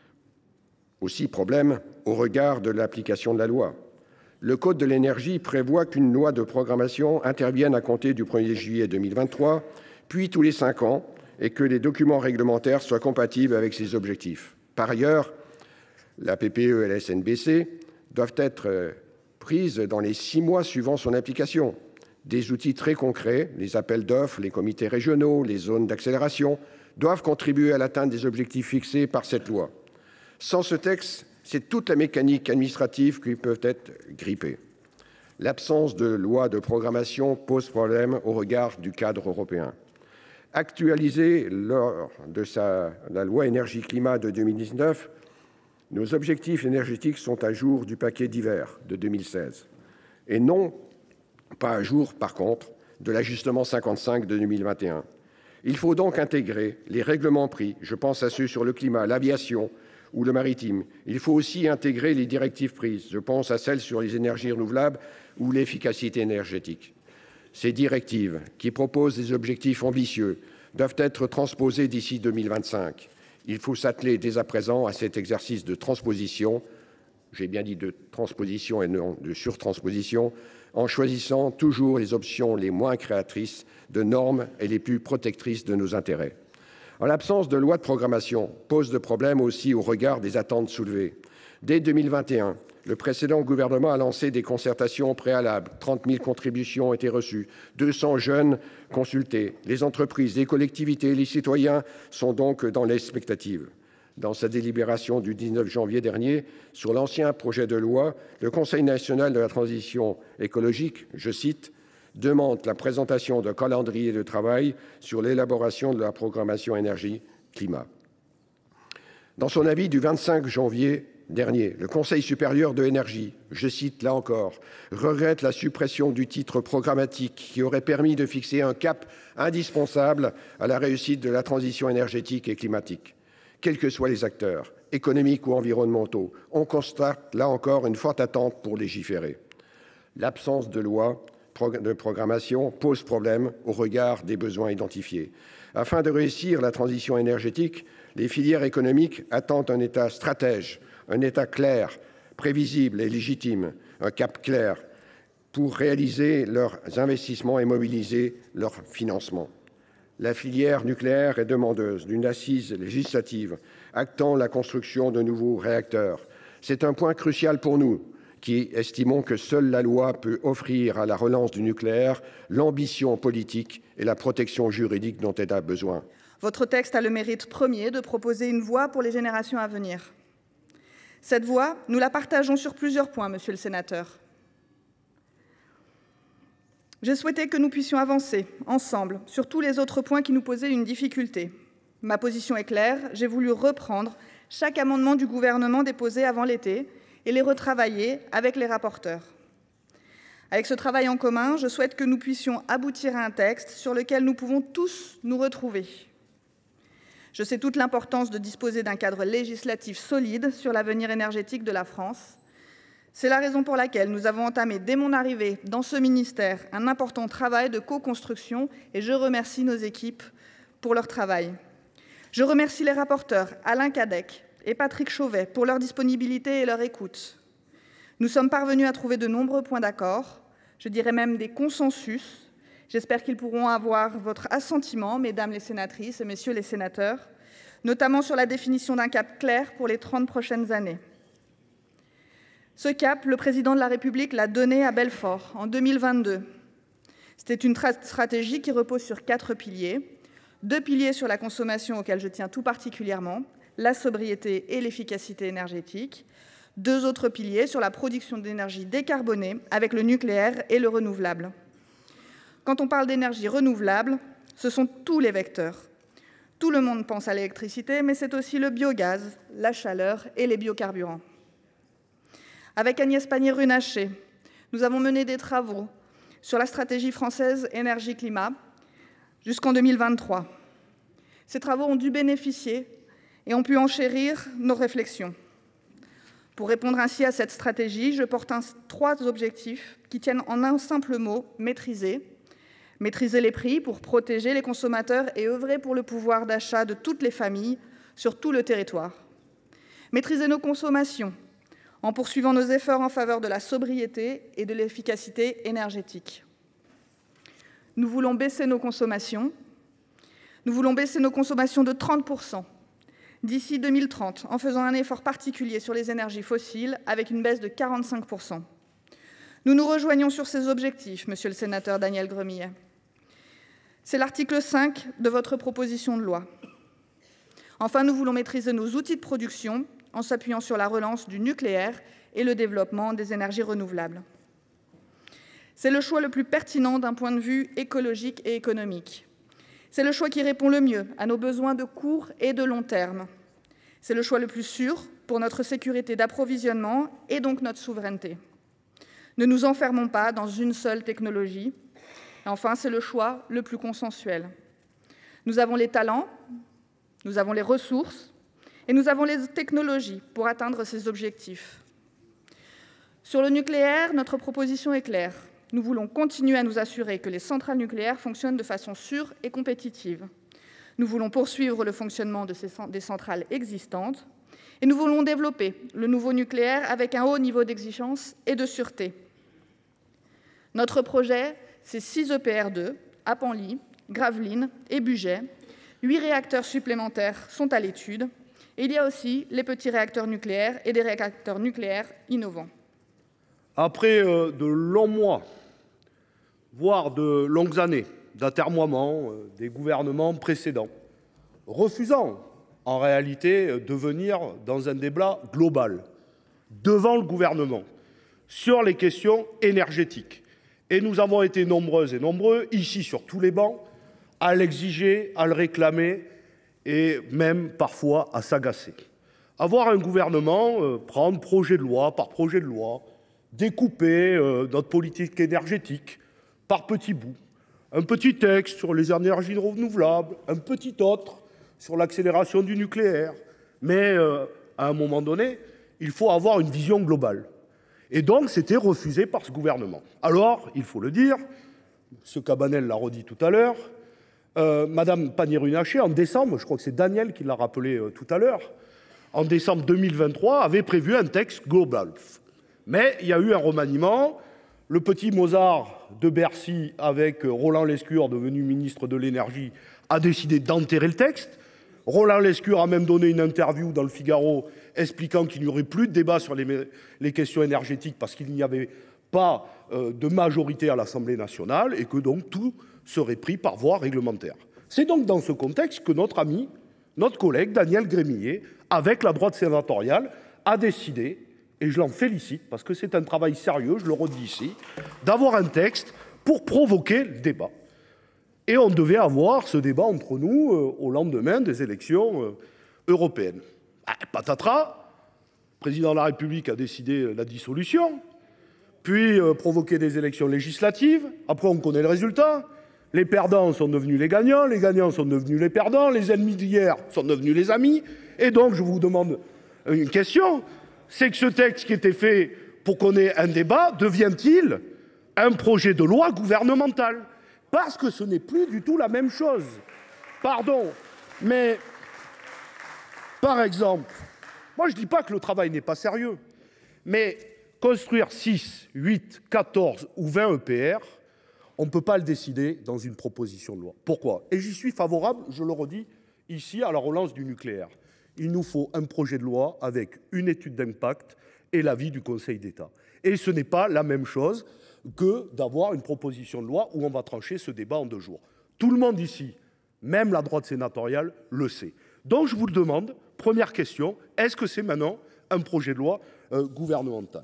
aussi problème au regard de l'application de la loi. Le Code de l'énergie prévoit qu'une loi de programmation intervienne à compter du 1er juillet 2023, puis tous les 5 ans, et que les documents réglementaires soient compatibles avec ces objectifs. Par ailleurs, la PPE et la SNBC doivent être prises dans les 6 mois suivant son application. Des outils très concrets, les appels d'offres, les comités régionaux, les zones d'accélération, doivent contribuer à l'atteinte des objectifs fixés par cette loi. Sans ce texte, c'est toute la mécanique administrative qui peut être grippée. L'absence de loi de programmation pose problème au regard du cadre européen. Actualisés lors de la loi énergie-climat de 2019, nos objectifs énergétiques sont à jour du paquet d'hiver de 2016 et non pas à jour, par contre, de l'ajustement 55 de 2021. Il faut donc intégrer les règlements pris, je pense à ceux sur le climat, l'aviation ou le maritime. Il faut aussi intégrer les directives prises, je pense à celles sur les énergies renouvelables ou l'efficacité énergétique. Ces directives, qui proposent des objectifs ambitieux, doivent être transposées d'ici 2025. Il faut s'atteler dès à présent à cet exercice de transposition, j'ai bien dit de transposition et non de surtransposition, en choisissant toujours les options les moins créatrices de normes et les plus protectrices de nos intérêts. En l'absence de loi de programmation pose de problème aussi au regard des attentes soulevées. Dès 2021, le précédent gouvernement a lancé des concertations préalables. 30 000 contributions ont été reçues, 200 jeunes consultés. Les entreprises, les collectivités, les citoyens sont donc dans l'expectative. Dans sa délibération du 19 janvier dernier sur l'ancien projet de loi, le Conseil national de la transition écologique, je cite, demande la présentation d'un calendrier de travail sur l'élaboration de la programmation énergie-climat. Dans son avis du 25 janvier dernier, le Conseil supérieur de l'énergie, je cite là encore, regrette la suppression du titre programmatique qui aurait permis de fixer un cap indispensable à la réussite de la transition énergétique et climatique. Quels que soient les acteurs, économiques ou environnementaux, on constate là encore une forte attente pour légiférer. L'absence de loi de programmation pose problème au regard des besoins identifiés. Afin de réussir la transition énergétique, les filières économiques attendent un État stratège, un État clair, prévisible et légitime, un cap clair pour réaliser leurs investissements et mobiliser leurs financements. La filière nucléaire est demandeuse d'une assise législative actant la construction de nouveaux réacteurs. C'est un point crucial pour nous, qui estimons que seule la loi peut offrir à la relance du nucléaire l'ambition politique et la protection juridique dont elle a besoin. Votre texte a le mérite premier de proposer une voie pour les générations à venir. Cette voie, nous la partageons sur plusieurs points, monsieur le sénateur. J'ai souhaité que nous puissions avancer ensemble sur tous les autres points qui nous posaient une difficulté. Ma position est claire, j'ai voulu reprendre chaque amendement du gouvernement déposé avant l'été et les retravailler avec les rapporteurs. Avec ce travail en commun, je souhaite que nous puissions aboutir à un texte sur lequel nous pouvons tous nous retrouver. Je sais toute l'importance de disposer d'un cadre législatif solide sur l'avenir énergétique de la France. C'est la raison pour laquelle nous avons entamé, dès mon arrivée dans ce ministère, un important travail de co-construction et je remercie nos équipes pour leur travail. Je remercie les rapporteurs Alain Cadec et Patrick Chauvet pour leur disponibilité et leur écoute. Nous sommes parvenus à trouver de nombreux points d'accord, je dirais même des consensus. J'espère qu'ils pourront avoir votre assentiment, mesdames les sénatrices et messieurs les sénateurs, notamment sur la définition d'un cap clair pour les 30 prochaines années. Ce cap, le président de la République l'a donné à Belfort en 2022. C'était une stratégie qui repose sur 4 piliers. 2 piliers sur la consommation auxquels je tiens tout particulièrement, la sobriété et l'efficacité énergétique. 2 autres piliers sur la production d'énergie décarbonée avec le nucléaire et le renouvelable. Quand on parle d'énergie renouvelable, ce sont tous les vecteurs. Tout le monde pense à l'électricité, mais c'est aussi le biogaz, la chaleur et les biocarburants. Avec Agnès Pannier-Runacher, nous avons mené des travaux sur la stratégie française énergie-climat jusqu'en 2023. Ces travaux ont dû bénéficier et ont pu enchérir nos réflexions. Pour répondre ainsi à cette stratégie, je porte 3 objectifs qui tiennent en un simple mot, maîtriser. Maîtriser les prix pour protéger les consommateurs et œuvrer pour le pouvoir d'achat de toutes les familles sur tout le territoire. Maîtriser nos consommations en poursuivant nos efforts en faveur de la sobriété et de l'efficacité énergétique. Nous voulons baisser nos consommations. Nous voulons baisser nos consommations de 30% d'ici 2030 en faisant un effort particulier sur les énergies fossiles avec une baisse de 45%. Nous nous rejoignons sur ces objectifs, monsieur le sénateur Daniel Gremillet. C'est l'article 5 de votre proposition de loi. Enfin, nous voulons maîtriser nos outils de production en s'appuyant sur la relance du nucléaire et le développement des énergies renouvelables. C'est le choix le plus pertinent d'un point de vue écologique et économique. C'est le choix qui répond le mieux à nos besoins de court et de long terme. C'est le choix le plus sûr pour notre sécurité d'approvisionnement et donc notre souveraineté. Ne nous enfermons pas dans une seule technologie. Et enfin, c'est le choix le plus consensuel. Nous avons les talents, nous avons les ressources et nous avons les technologies pour atteindre ces objectifs. Sur le nucléaire, notre proposition est claire. Nous voulons continuer à nous assurer que les centrales nucléaires fonctionnent de façon sûre et compétitive. Nous voulons poursuivre le fonctionnement des centrales existantes et nous voulons développer le nouveau nucléaire avec un haut niveau d'exigence et de sûreté. Notre projet, c'est 6 EPR2 à Penly, Gravelines et Bugey. 8 réacteurs supplémentaires sont à l'étude. Et il y a aussi les petits réacteurs nucléaires et des réacteurs nucléaires innovants. Après de longs mois, voire de longues années d'atermoiements des gouvernements précédents, refusant en réalité de venir dans un débat global devant le gouvernement sur les questions énergétiques. Et nous avons été nombreuses et nombreux, ici sur tous les bancs, à l'exiger, à le réclamer et même parfois à s'agacer. Avoir un gouvernement prendre projet de loi par projet de loi, découper notre politique énergétique par petits bouts. Un petit texte sur les énergies renouvelables, un petit autre sur l'accélération du nucléaire. Mais à un moment donné, il faut avoir une vision globale. Et donc, c'était refusé par ce gouvernement. Alors, il faut le dire, M. Cabanel l'a redit tout à l'heure, Madame Pannier-Runacher, en décembre, je crois que c'est Daniel qui l'a rappelé tout à l'heure, en décembre 2023, avait prévu un texte global. Mais il y a eu un remaniement. Le petit Mozart de Bercy, avec Roland Lescure, devenu ministre de l'Énergie, a décidé d'enterrer le texte. Roland Lescure a même donné une interview dans le Figaro expliquant qu'il n'y aurait plus de débat sur les questions énergétiques parce qu'il n'y avait pas de majorité à l'Assemblée nationale et que donc tout serait pris par voie réglementaire. C'est donc dans ce contexte que notre ami, notre collègue Daniel Gremillet, avec la droite sénatoriale, a décidé, et je l'en félicite parce que c'est un travail sérieux, je le redis ici, d'avoir un texte pour provoquer le débat. Et on devait avoir ce débat entre nous au lendemain des élections européennes. Patatras, le président de la République a décidé la dissolution, puis provoqué des élections législatives. Après, on connaît le résultat. Les perdants sont devenus les gagnants sont devenus les perdants, les ennemis d'hier sont devenus les amis. Et donc, je vous demande une question, c'est que ce texte qui était fait pour qu'on ait un débat, devient-il un projet de loi gouvernemental ? Parce que ce n'est plus du tout la même chose. Pardon, mais par exemple, moi je ne dis pas que le travail n'est pas sérieux, mais construire 6, 8, 14 ou 20 EPR, on ne peut pas le décider dans une proposition de loi. Pourquoi ? Et j'y suis favorable, je le redis ici, à la relance du nucléaire. Il nous faut un projet de loi avec une étude d'impact et l'avis du Conseil d'État. Et ce n'est pas la même chose que d'avoir une proposition de loi où on va trancher ce débat en 2 jours. Tout le monde ici, même la droite sénatoriale, le sait. Donc je vous le demande, première question, est-ce que c'est maintenant un projet de loi gouvernemental ?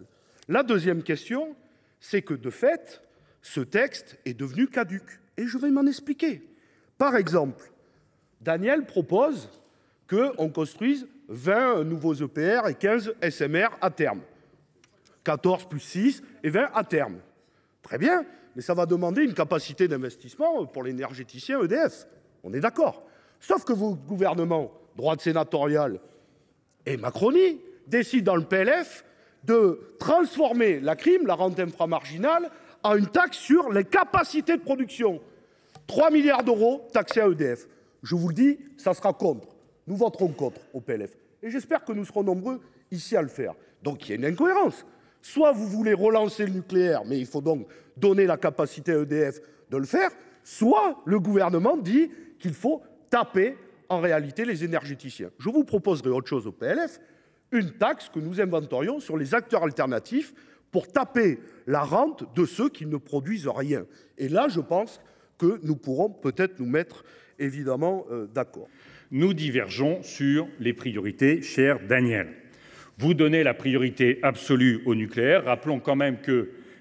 La deuxième question, c'est que de fait, ce texte est devenu caduc. Et je vais m'en expliquer. Par exemple, Daniel propose qu'on construise 20 nouveaux EPR et 15 SMR à terme. 14 plus 6 et 20 à terme. Très bien, mais ça va demander une capacité d'investissement pour l'énergéticien EDF. On est d'accord. Sauf que vos gouvernements, droite sénatoriale et Macronie, décident dans le PLF de transformer la CRIM, la rente inframarginale, en une taxe sur les capacités de production. 3 milliards d'euros taxés à EDF. Je vous le dis, ça sera contre. Nous voterons contre au PLF. Et j'espère que nous serons nombreux ici à le faire. Donc il y a une incohérence. Soit vous voulez relancer le nucléaire, mais il faut donc donner la capacité à EDF de le faire, soit le gouvernement dit qu'il faut taper en réalité les énergéticiens. Je vous proposerai autre chose au PLF, une taxe que nous inventerions sur les acteurs alternatifs pour taper la rente de ceux qui ne produisent rien. Et là, je pense que nous pourrons peut-être nous mettre évidemment d'accord. Nous divergeons sur les priorités, cher Daniel. Vous donnez la priorité absolue au nucléaire. Rappelons quand même que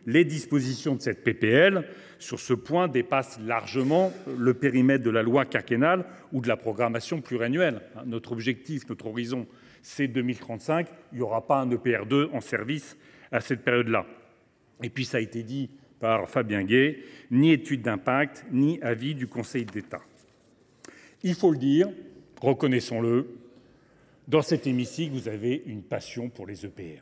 les dispositions de cette PPL, sur ce point, dépassent largement le périmètre de la loi quinquennale ou de la programmation pluriannuelle. Notre objectif, notre horizon, c'est 2035. Il n'y aura pas un EPR2 en service à cette période-là. Et puis, ça a été dit par Fabien Gay, ni étude d'impact, ni avis du Conseil d'État. Il faut le dire, reconnaissons-le, dans cet hémicycle, vous avez une passion pour les EPR.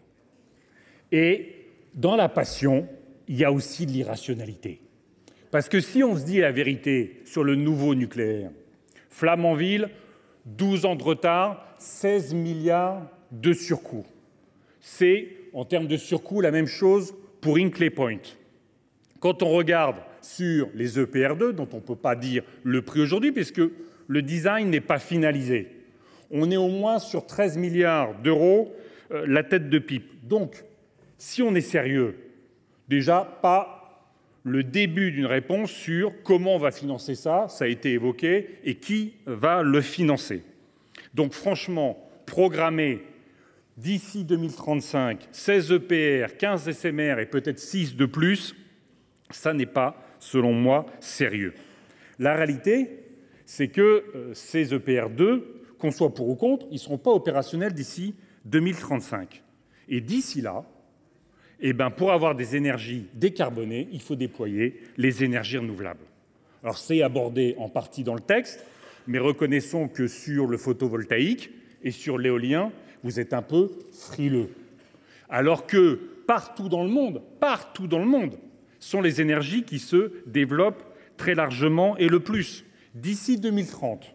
Et dans la passion, il y a aussi de l'irrationalité. Parce que si on se dit la vérité sur le nouveau nucléaire, Flamanville, 12 ans de retard, 16 milliards de surcoût. C'est, en termes de surcoût, la même chose pour Hinkley Point. Quand on regarde sur les EPR2, dont on ne peut pas dire le prix aujourd'hui, puisque le design n'est pas finalisé, on est au moins sur 13 milliards d'euros la tête de pipe. Donc, si on est sérieux, déjà, pas le début d'une réponse sur comment on va financer ça, ça a été évoqué, et qui va le financer. Donc, franchement, programmer d'ici 2035 16 EPR, 15 SMR et peut-être 6 de plus, ça n'est pas, selon moi, sérieux. La réalité, c'est que ces EPR2, qu'on soit pour ou contre, ils ne seront pas opérationnels d'ici 2035. Et d'ici là, pour avoir des énergies décarbonées, il faut déployer les énergies renouvelables. Alors c'est abordé en partie dans le texte, mais reconnaissons que sur le photovoltaïque et sur l'éolien, vous êtes un peu frileux. Alors que partout dans le monde, sont les énergies qui se développent très largement et le plus. D'ici 2030,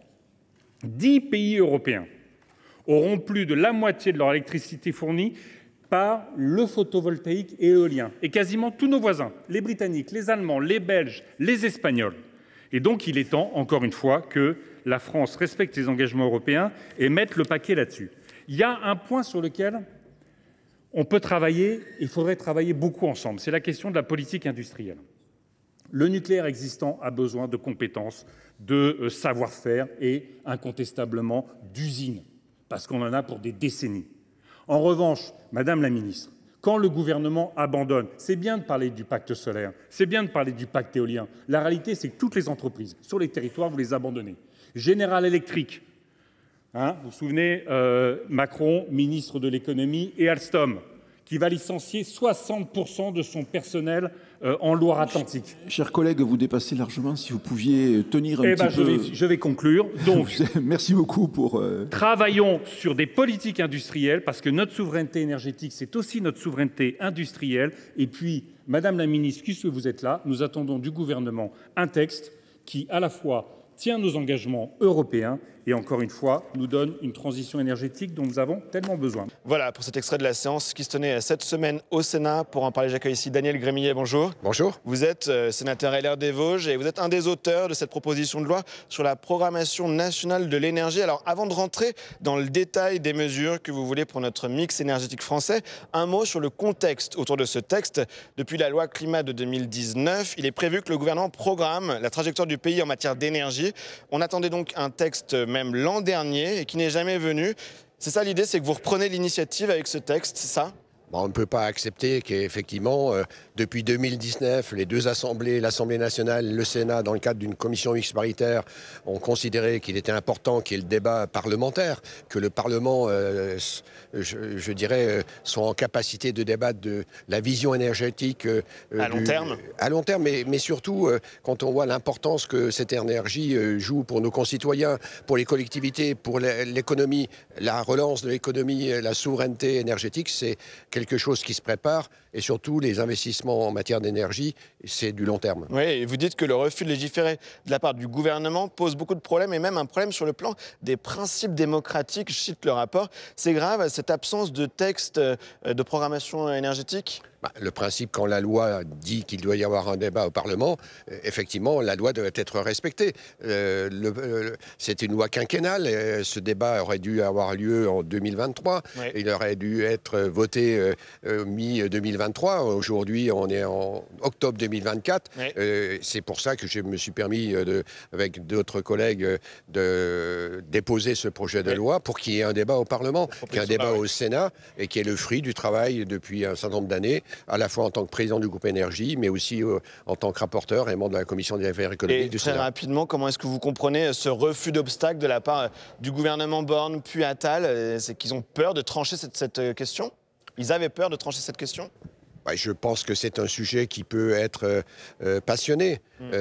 10 pays européens auront plus de la moitié de leur électricité fournie par le photovoltaïque et l'éolien. Et quasiment tous nos voisins, les Britanniques, les Allemands, les Belges, les Espagnols. Et donc il est temps, encore une fois, que la France respecte ses engagements européens et mette le paquet là-dessus. Il y a un point sur lequel on peut travailler, il faudrait travailler beaucoup ensemble, c'est la question de la politique industrielle. Le nucléaire existant a besoin de compétences, de savoir-faire et incontestablement d'usines, parce qu'on en a pour des décennies. En revanche, Madame la Ministre, quand le gouvernement abandonne, c'est bien de parler du pacte solaire, c'est bien de parler du pacte éolien. La réalité, c'est que toutes les entreprises sur les territoires, vous les abandonnez. General Electric, vous vous souvenez, Macron, ministre de l'économie, et Alstom, qui va licencier 60% de son personnel en Loire-Atlantique. Chers collègues, vous dépassez largement. Si vous pouviez tenir un petit peu... Je vais conclure. Donc, merci beaucoup pour... Travaillons sur des politiques industrielles, parce que notre souveraineté énergétique, c'est aussi notre souveraineté industrielle. Et puis, Madame la Ministre, puisque vous êtes là, nous attendons du gouvernement un texte qui, à la fois, tient nos engagements européens et, encore une fois, nous donne une transition énergétique dont nous avons tellement besoin. Voilà pour cet extrait de la séance qui se tenait cette semaine au Sénat. Pour en parler, j'accueille ici Daniel Grémillet. Bonjour. Bonjour. Vous êtes sénateur LR des Vosges et vous êtes un des auteurs de cette proposition de loi sur la programmation nationale de l'énergie. Alors, avant de rentrer dans le détail des mesures que vous voulez pour notre mix énergétique français, un mot sur le contexte autour de ce texte. Depuis la loi climat de 2019, il est prévu que le gouvernement programme la trajectoire du pays en matière d'énergie. On attendait donc un texte même l'an dernier et qui n'est jamais venu. C'est ça l'idée, c'est que vous reprenez l'initiative avec ce texte, c'est ça ? On ne peut pas accepter qu'effectivement, depuis 2019, les deux assemblées, l'Assemblée nationale et le Sénat, dans le cadre d'une commission mixte paritaire, ont considéré qu'il était important qu'il y ait le débat parlementaire, que le Parlement, je dirais, soit en capacité de débattre de la vision énergétique à long terme. À long terme, mais surtout quand on voit l'importance que cette énergie joue pour nos concitoyens, pour les collectivités, pour l'économie, la relance de l'économie, la souveraineté énergétique, c'est quelque chose qui se prépare et surtout les investissements en matière d'énergie, c'est du long terme. Oui, et vous dites que le refus de légiférer de la part du gouvernement pose beaucoup de problèmes et même un problème sur le plan des principes démocratiques. Je cite le rapport. C'est grave cette absence de texte de programmation énergétique ? Le principe, quand la loi dit qu'il doit y avoir un débat au Parlement, effectivement, la loi doit être respectée. C'est une loi quinquennale. Ce débat aurait dû avoir lieu en 2023. Oui. Il aurait dû être voté mi-2023. Aujourd'hui, on est en octobre 2024. Oui. C'est pour ça que je me suis permis, avec d'autres collègues, de déposer ce projet de loi pour qu'il y ait un débat au Parlement, qu'il y ait un débat au Sénat et qui est le fruit du travail depuis un certain nombre d'années à la fois en tant que président du groupe Énergie, mais aussi en tant que rapporteur et membre de la Commission des affaires économiques du Sénat. Très rapidement, comment est-ce que vous comprenez ce refus d'obstacle de la part du gouvernement Borne puis Attal? C'est qu'ils ont peur de trancher cette question? Ils avaient peur de trancher cette question? Je pense que c'est un sujet qui peut être passionné.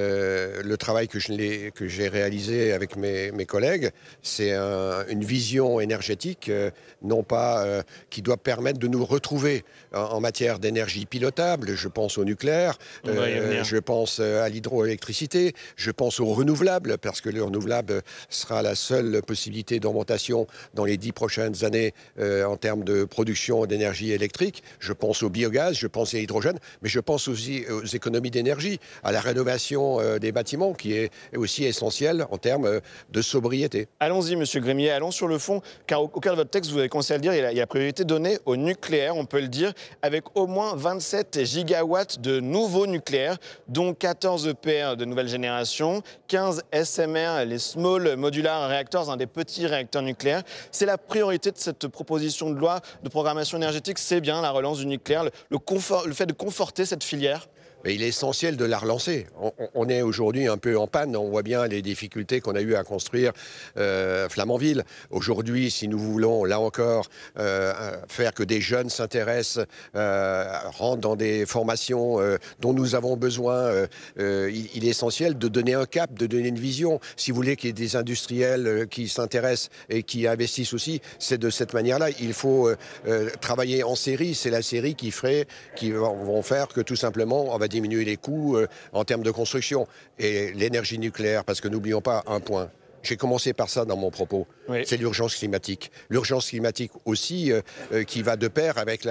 Le travail que j'ai réalisé avec mes collègues, c'est une vision énergétique, non pas qui doit permettre de nous retrouver en matière d'énergie pilotable. Je pense au nucléaire, je pense à l'hydroélectricité, je pense aux renouvelables, parce que le renouvelable sera la seule possibilité d'augmentation dans les 10 prochaines années en termes de production d'énergie électrique. Je pense au biogaz, je pense à l'hydrogène, mais je pense aussi aux économies d'énergie, à la rénovation des bâtiments, qui est aussi essentielle en termes de sobriété. Allons-y, Monsieur Grémier, allons sur le fond, car au cœur de votre texte, vous avez commencé à le dire, il y a priorité donnée au nucléaire, on peut le dire, avec au moins 27 gigawatts de nouveaux nucléaires, dont 14 EPR de nouvelle génération, 15 SMR, les Small Modular Reactors, des petits réacteurs nucléaires. C'est la priorité de cette proposition de loi de programmation énergétique, c'est bien la relance du nucléaire, le fait de conforter cette filière? Mais il est essentiel de la relancer. On est aujourd'hui un peu en panne. On voit bien les difficultés qu'on a eues à construire Flamanville. Aujourd'hui, si nous voulons, là encore, faire que des jeunes s'intéressent, rentrent dans des formations dont nous avons besoin, il est essentiel de donner un cap, de donner une vision. Si vous voulez qu'il y ait des industriels qui s'intéressent et qui investissent aussi, c'est de cette manière-là. Il faut travailler en série. C'est la série qui vont faire que tout simplement, on va diminuer les coûts en termes de construction. Et l'énergie nucléaire, parce que n'oublions pas un point. J'ai commencé par ça dans mon propos. Oui. C'est l'urgence climatique. L'urgence climatique aussi qui va de pair avec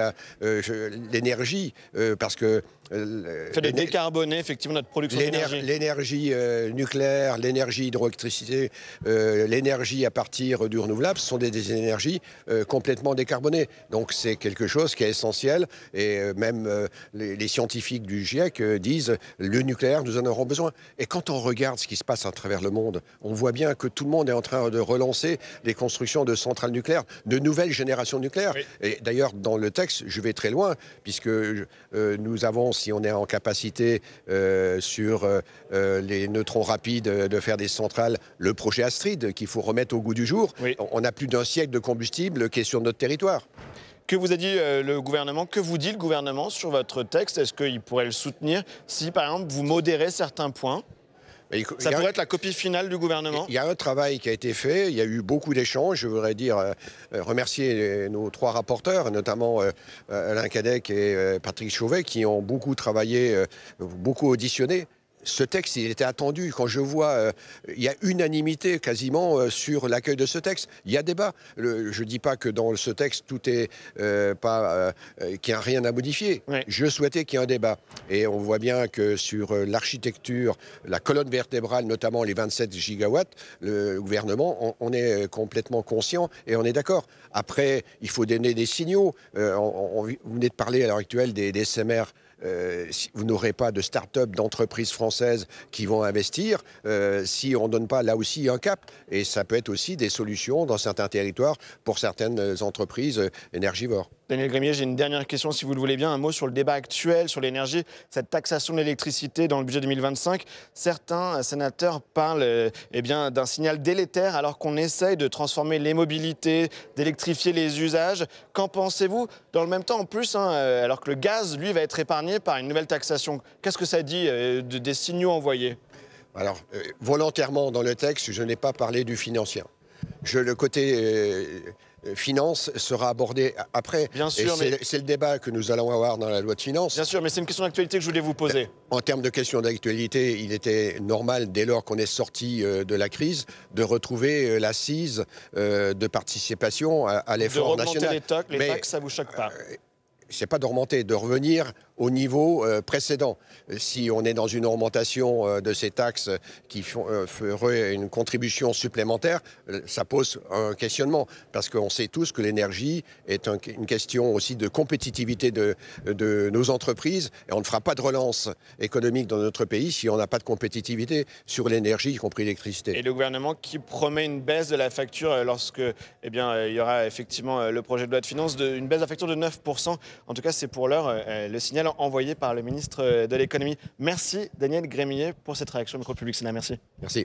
l'énergie, parce que fait de décarboner effectivement notre production d'énergie. L'énergie nucléaire, l'énergie hydroélectricité, l'énergie à partir du renouvelable, ce sont des énergies complètement décarbonées. Donc c'est quelque chose qui est essentiel. Et même les scientifiques du GIEC disent le nucléaire, nous en aurons besoin. Et quand on regarde ce qui se passe à travers le monde, on voit bien que tout le monde est en train de relancer les constructions de centrales nucléaires, de nouvelles générations nucléaires. Oui. Et d'ailleurs, dans le texte, je vais très loin, puisque nous avons, si on est en capacité sur les neutrons rapides de faire des centrales, le projet Astrid, qu'il faut remettre au goût du jour. Oui. On a plus d'un siècle de combustible qui est sur notre territoire. Que vous a dit le gouvernement? Que vous dit le gouvernement sur votre texte? Est-ce qu'il pourrait le soutenir si, par exemple, vous modérez certains points? Ça pourrait être la copie finale du gouvernement? Il y a un travail qui a été fait, il y a eu beaucoup d'échanges. Je voudrais remercier nos 3 rapporteurs, notamment Alain Cadec et Patrick Chauvet, qui ont beaucoup travaillé, beaucoup auditionné. Ce texte, il était attendu. Quand je vois, il y a unanimité quasiment sur l'accueil de ce texte. Il y a débat. Je ne dis pas que dans ce texte, tout est qu'il n'y a rien à modifier. Oui. Je souhaitais qu'il y ait un débat. Et on voit bien que sur l'architecture, la colonne vertébrale, notamment les 27 gigawatts, le gouvernement, on est complètement conscient et on est d'accord. Après, il faut donner des signaux. Vous venez de parler à l'heure actuelle des SMR. Si vous n'aurez pas de start-up, d'entreprises françaises qui vont investir, si on ne donne pas là aussi un cap. Et ça peut être aussi des solutions dans certains territoires pour certaines entreprises énergivores. Daniel Grémier, j'ai une dernière question, si vous le voulez bien. Un mot sur le débat actuel, sur l'énergie, cette taxation de l'électricité dans le budget 2025. Certains sénateurs parlent d'un signal délétère alors qu'on essaye de transformer les mobilités, d'électrifier les usages. Qu'en pensez-vous? Dans le même temps, en plus, alors que le gaz, lui, va être épargné par une nouvelle taxation. Qu'est-ce que ça dit des signaux envoyés? Alors, volontairement, dans le texte, je n'ai pas parlé du financier. Le côté finance sera abordé après. Bien sûr, c'est le débat que nous allons avoir dans la loi de finances. Bien sûr, mais c'est une question d'actualité que je voulais vous poser. En termes de question d'actualité, il était normal, dès lors qu'on est sorti de la crise, de retrouver l'assise de participation à l'effort national. De remonter les taxes, ça ne vous choque pas? C'est pas de remonter, de revenir au niveau précédent. Si on est dans une augmentation de ces taxes qui ferait une contribution supplémentaire, ça pose un questionnement. Parce qu'on sait tous que l'énergie est une question aussi de compétitivité de nos entreprises. Et on ne fera pas de relance économique dans notre pays si on n'a pas de compétitivité sur l'énergie, y compris l'électricité. Et le gouvernement qui promet une baisse de la facture lorsque il y aura effectivement le projet de loi de finances, une baisse de la facture de 9% En tout cas, c'est pour l'heure le signal envoyé par le ministre de l'économie. Merci Daniel Grémillet pour cette réaction au micro public Sénat. Merci. Merci.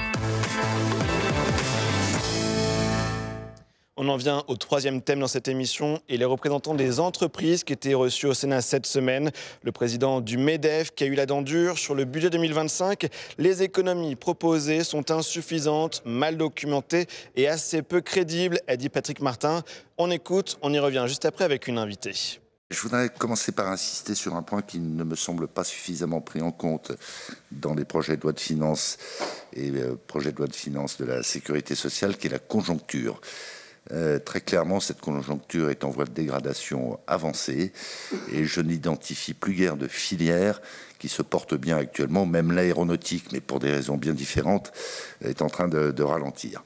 On en vient au troisième thème dans cette émission et les représentants des entreprises qui étaient reçus au Sénat cette semaine. Le président du MEDEF qui a eu la dent dure sur le budget 2025. Les économies proposées sont insuffisantes, mal documentées et assez peu crédibles, a dit Patrick Martin. On écoute, on y revient juste après avec une invitée. Je voudrais commencer par insister sur un point qui ne me semble pas suffisamment pris en compte dans les projets de loi de finances et projets de loi de finances de la sécurité sociale, qui est la conjoncture. Très clairement, cette conjoncture est en voie de dégradation avancée et je n'identifie plus guère de filière qui se porte bien actuellement. Même l'aéronautique, mais pour des raisons bien différentes, est en train de ralentir.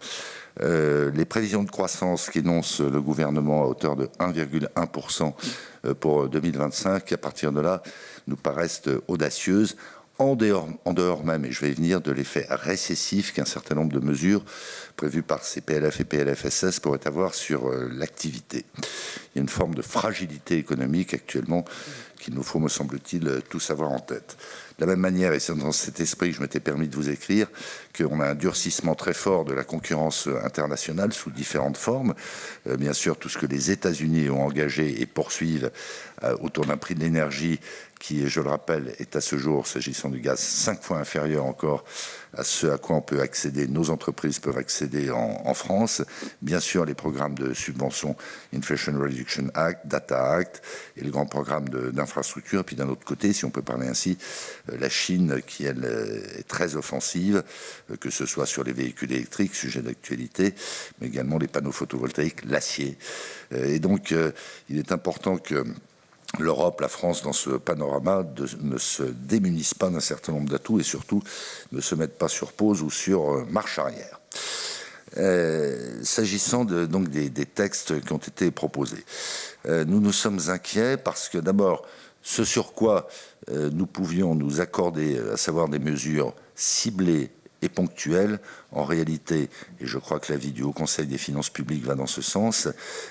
Les prévisions de croissance qu'énonce le gouvernement à hauteur de 1,1% pour 2025, à partir de là, nous paraissent audacieuses. En dehors même, et je vais y venir, de l'effet récessif qu'un certain nombre de mesures prévues par ces PLF et PLFSS pourraient avoir sur l'activité. Il y a une forme de fragilité économique actuellement qu'il nous faut, me semble-t-il, tous avoir en tête. De la même manière, et c'est dans cet esprit que je m'étais permis de vous écrire, qu'on a un durcissement très fort de la concurrence internationale sous différentes formes. Bien sûr, tout ce que les États-Unis ont engagé et poursuivent autour d'un prix de l'énergie qui, je le rappelle, est à ce jour, s'agissant du gaz, 5 fois inférieur encore à ce à quoi on peut accéder, nos entreprises peuvent accéder en France. Bien sûr, les programmes de subvention Inflation Reduction Act, Data Act et le grand programme d'infrastructure. Et puis d'un autre côté, si on peut parler ainsi, la Chine qui, elle, est très offensive, que ce soit sur les véhicules électriques, sujet d'actualité, mais également les panneaux photovoltaïques, l'acier. Et donc, il est important que l'Europe, la France, dans ce panorama, ne se démunissent pas d'un certain nombre d'atouts et surtout ne se mettent pas sur pause ou sur marche arrière. S'agissant donc des textes qui ont été proposés, nous nous sommes inquiets parce que d'abord, ce sur quoi nous pouvions nous accorder, à savoir des mesures ciblées et ponctuelles, en réalité, et je crois que l'avis du Haut Conseil des finances publiques va dans ce sens,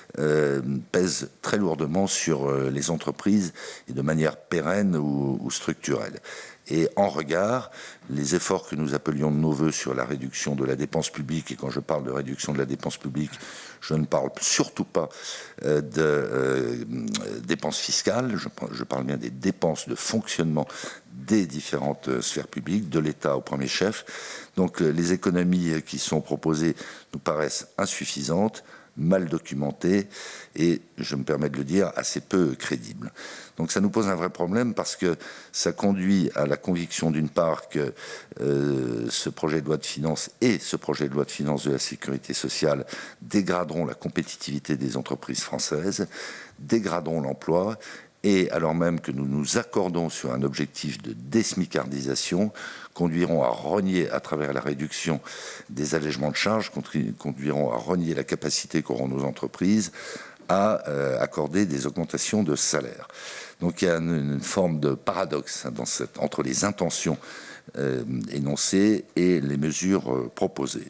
pèse très lourdement sur les entreprises et de manière pérenne ou structurelle. Et en regard, les efforts que nous appelions de nos voeux sur la réduction de la dépense publique, et quand je parle de réduction de la dépense publique, je ne parle surtout pas de dépenses fiscales, je parle bien des dépenses de fonctionnement des différentes sphères publiques, de l'État au premier chef. Donc les économies qui sont proposées nous paraissent insuffisantes, mal documentées et, je me permets de le dire, assez peu crédibles. Donc ça nous pose un vrai problème parce que ça conduit à la conviction d'une part que ce projet de loi de finances et ce projet de loi de finances de la sécurité sociale dégraderont la compétitivité des entreprises françaises, dégraderont l'emploi, et alors même que nous nous accordons sur un objectif de désmicardisation, conduiront à renier, à travers la réduction des allègements de charges, conduiront à renier la capacité qu'auront nos entreprises à accorder des augmentations de salaire. Donc il y a une forme de paradoxe entre les intentions énoncées et les mesures proposées.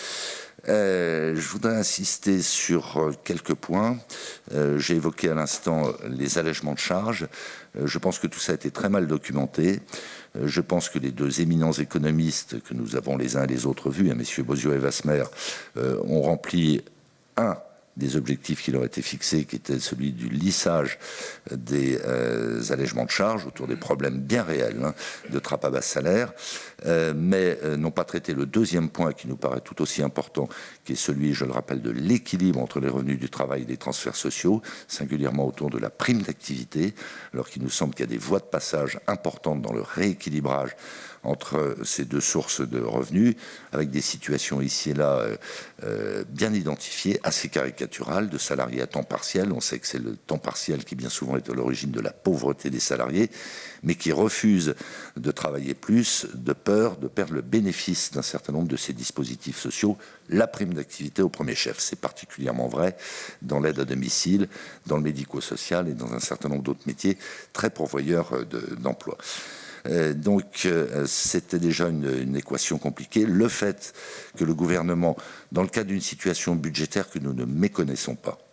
Je voudrais insister sur quelques points. J'ai évoqué à l'instant les allègements de charges. Je pense que tout ça a été très mal documenté. Je pense que les deux éminents économistes que nous avons les uns et les autres vus, messieurs Bozio et Wasmer, ont rempli un des objectifs qui leur étaient fixés, qui était celui du lissage des allègements de charges autour des problèmes bien réels de trappe à bas salaire, mais n'ont pas traité le deuxième point qui nous paraît tout aussi important, qui est celui, je le rappelle, de l'équilibre entre les revenus du travail et des transferts sociaux, singulièrement autour de la prime d'activité, alors qu'il nous semble qu'il y a des voies de passage importantes dans le rééquilibrage entre ces deux sources de revenus, avec des situations ici et là bien identifiées, assez caricaturales, de salariés à temps partiel. On sait que c'est le temps partiel qui bien souvent est à l'origine de la pauvreté des salariés, mais qui refusent de travailler plus, de peur de perdre le bénéfice d'un certain nombre de ces dispositifs sociaux, la prime d'activité au premier chef. C'est particulièrement vrai dans l'aide à domicile, dans le médico-social et dans un certain nombre d'autres métiers très pourvoyeurs d'emploi. Donc c'était déjà une équation compliquée. Le fait que le gouvernement, dans le cadre d'une situation budgétaire que nous ne méconnaissons pas,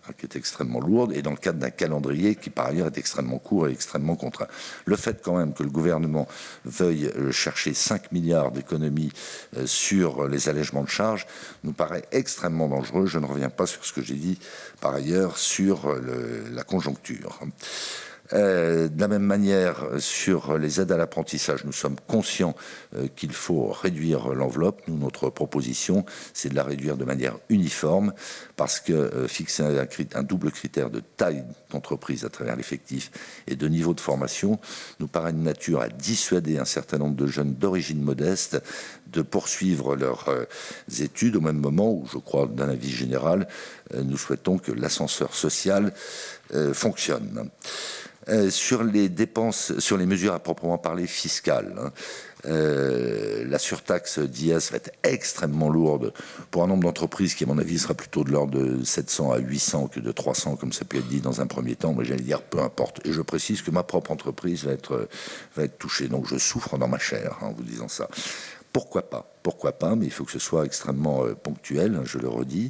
qui est extrêmement lourde, et dans le cadre d'un calendrier qui, par ailleurs, est extrêmement court et extrêmement contraint. Le fait, quand même, que le gouvernement veuille chercher 5 milliards d'économies sur les allègements de charges nous paraît extrêmement dangereux. Je ne reviens pas sur ce que j'ai dit, par ailleurs, sur la conjoncture. De la même manière, sur les aides à l'apprentissage, nous sommes conscients qu'il faut réduire l'enveloppe. Nous, notre proposition, c'est de la réduire de manière uniforme, parce que fixer un double critère de taille d'entreprise à travers l'effectif et de niveau de formation nous paraît de nature à dissuader un certain nombre de jeunes d'origine modeste de poursuivre leurs études, au même moment où, je crois, d'un avis général, nous souhaitons que l'ascenseur social fonctionne. Sur les dépenses, sur les mesures à proprement parler fiscales, la surtaxe d'IS va être extrêmement lourde pour un nombre d'entreprises qui, à mon avis, sera plutôt de l'ordre de 700 à 800 que de 300, comme ça peut être dit dans un premier temps. Mais j'allais dire, peu importe. Et je précise que ma propre entreprise va être touchée. Donc je souffre dans ma chair en vous disant ça. Pourquoi pas, mais il faut que ce soit extrêmement ponctuel, je le redis.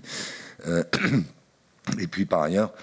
Et puis, par ailleurs...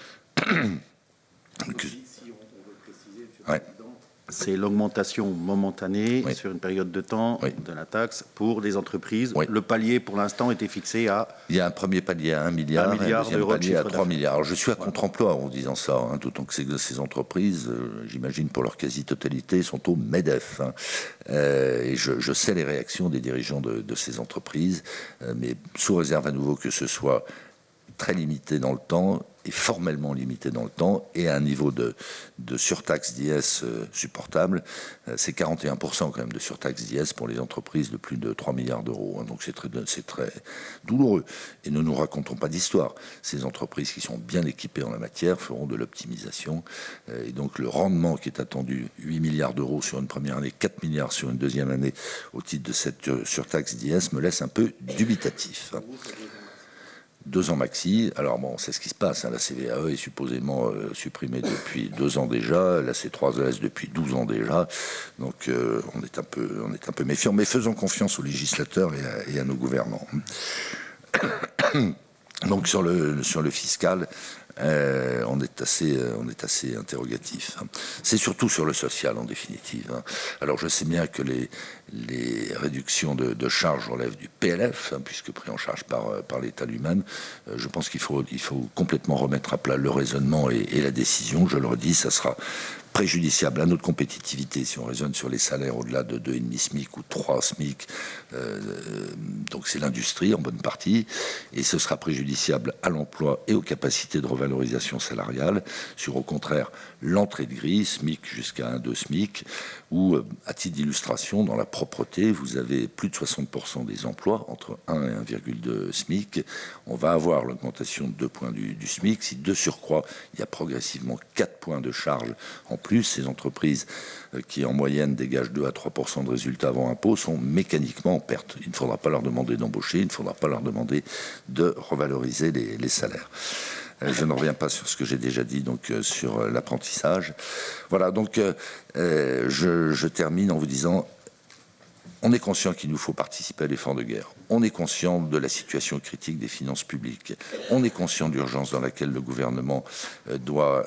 Ouais. C'est l'augmentation momentanée sur une période de temps de la taxe pour les entreprises. Le palier, pour l'instant, était fixé à... Il y a un premier palier à 1 milliard, et un deuxième palier à 3 milliards. Alors, je suis à contre-emploi en disant ça, d'autant que ces entreprises, j'imagine pour leur quasi-totalité, sont au MEDEF. Et je sais les réactions des dirigeants de ces entreprises, mais sous réserve à nouveau que ce soit très limité dans le temps et formellement limité dans le temps et à un niveau de surtaxe d'IS supportable. C'est 41% quand même de surtaxe d'IS pour les entreprises de plus de 3 milliards d'euros. Donc c'est très douloureux. Et ne nous racontons pas d'histoire. Ces entreprises qui sont bien équipées en la matière feront de l'optimisation. Et donc le rendement qui est attendu, 8 milliards d'euros sur une première année, 4 milliards sur une deuxième année au titre de cette surtaxe d'IS, me laisse un peu dubitatif. 2 ans maxi. Alors bon, c'est ce qui se passe. La CVAE est supposément supprimée depuis 2 ans déjà. La C3ES depuis 12 ans déjà. Donc on est un peu méfiant. Mais faisons confiance aux législateurs et à nos gouvernants. Donc sur le fiscal, on est assez interrogatif. C'est surtout sur le social en définitive. Alors je sais bien que les réductions de charges relèvent du PLF, puisque pris en charge par l'État lui-même. Je pense qu'il faut complètement remettre à plat le raisonnement et la décision. Je le redis, ça sera préjudiciable à notre compétitivité si on raisonne sur les salaires au-delà de 2,5 SMIC ou 3 SMIC. Donc c'est l'industrie en bonne partie. Et ce sera préjudiciable à l'emploi et aux capacités de revalorisation salariale sur, au contraire, l'entrée de grille, SMIC jusqu'à 1,2 SMIC, où, à titre d'illustration, dans la propreté, vous avez plus de 60% des emplois entre 1 et 1,2 SMIC. On va avoir l'augmentation de 2 points du SMIC. Si de surcroît, il y a progressivement 4 points de charge en plus, ces entreprises qui en moyenne dégagent 2 à 3% de résultats avant impôt sont mécaniquement en perte. Il ne faudra pas leur demander d'embaucher, il ne faudra pas leur demander de revaloriser les salaires. Je ne reviens pas sur ce que j'ai déjà dit donc sur l'apprentissage. Voilà, donc je termine en vous disant, on est conscient qu'il nous faut participer à l'effort de guerre. On est conscient de la situation critique des finances publiques. On est conscient de l'urgence dans laquelle le gouvernement doit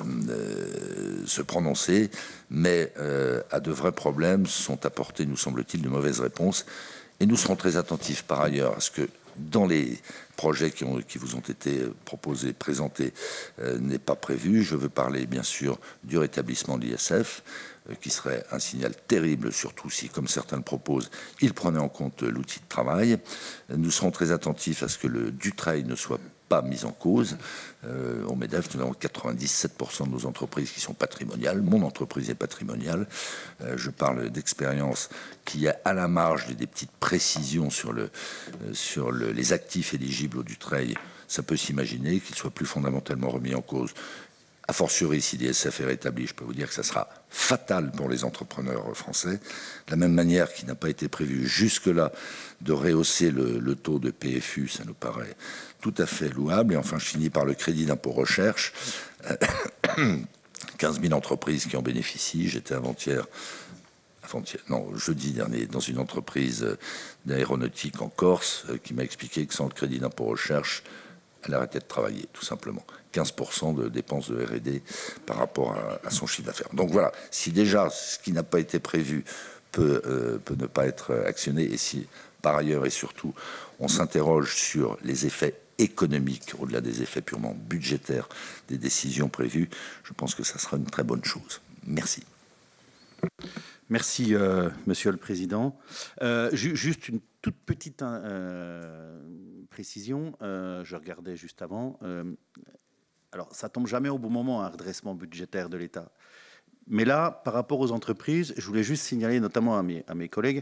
se prononcer. Mais à de vrais problèmes sont apportés, nous semble-t-il, de mauvaises réponses. Et nous serons très attentifs par ailleurs à ce que dans les projets qui vous ont été proposés, présentés, n'est pas prévu. Je veux parler bien sûr du rétablissement de l'ISF, qui serait un signal terrible, surtout si, comme certains le proposent, ils prenaient en compte l'outil de travail. Nous serons très attentifs à ce que le Dutreil ne soit pas mis en cause. Au MEDEF, nous avons 97% de nos entreprises qui sont patrimoniales. Mon entreprise est patrimoniale. Je parle d'expérience qui a à la marge des petites précisions sur les actifs éligibles au Dutreil. Ça peut s'imaginer qu'il soit plus fondamentalement remis en cause. A fortiori, si l'ISF est rétabli, je peux vous dire que ça sera fatal pour les entrepreneurs français. De la même manière qu'il n'a pas été prévu jusque-là de rehausser le taux de PFU, ça nous paraît tout à fait louable. Et enfin, je finis par le crédit d'impôt recherche. 15 000 entreprises qui en bénéficient. J'étais jeudi dernier, dans une entreprise d'aéronautique en Corse qui m'a expliqué que sans le crédit d'impôt recherche, elle a arrêté de travailler, tout simplement. 15% de dépenses de R&D par rapport à son chiffre d'affaires. Donc voilà, si déjà ce qui n'a pas été prévu peut ne pas être actionné, et si par ailleurs et surtout on s'interroge sur les effets économiques, au-delà des effets purement budgétaires des décisions prévues, je pense que ça sera une très bonne chose. Merci. Merci, Monsieur le Président. Juste une toute petite précision. Je regardais juste avant. Alors, ça tombe jamais au bon moment, un redressement budgétaire de l'État. Mais là, par rapport aux entreprises, je voulais juste signaler, notamment à mes collègues,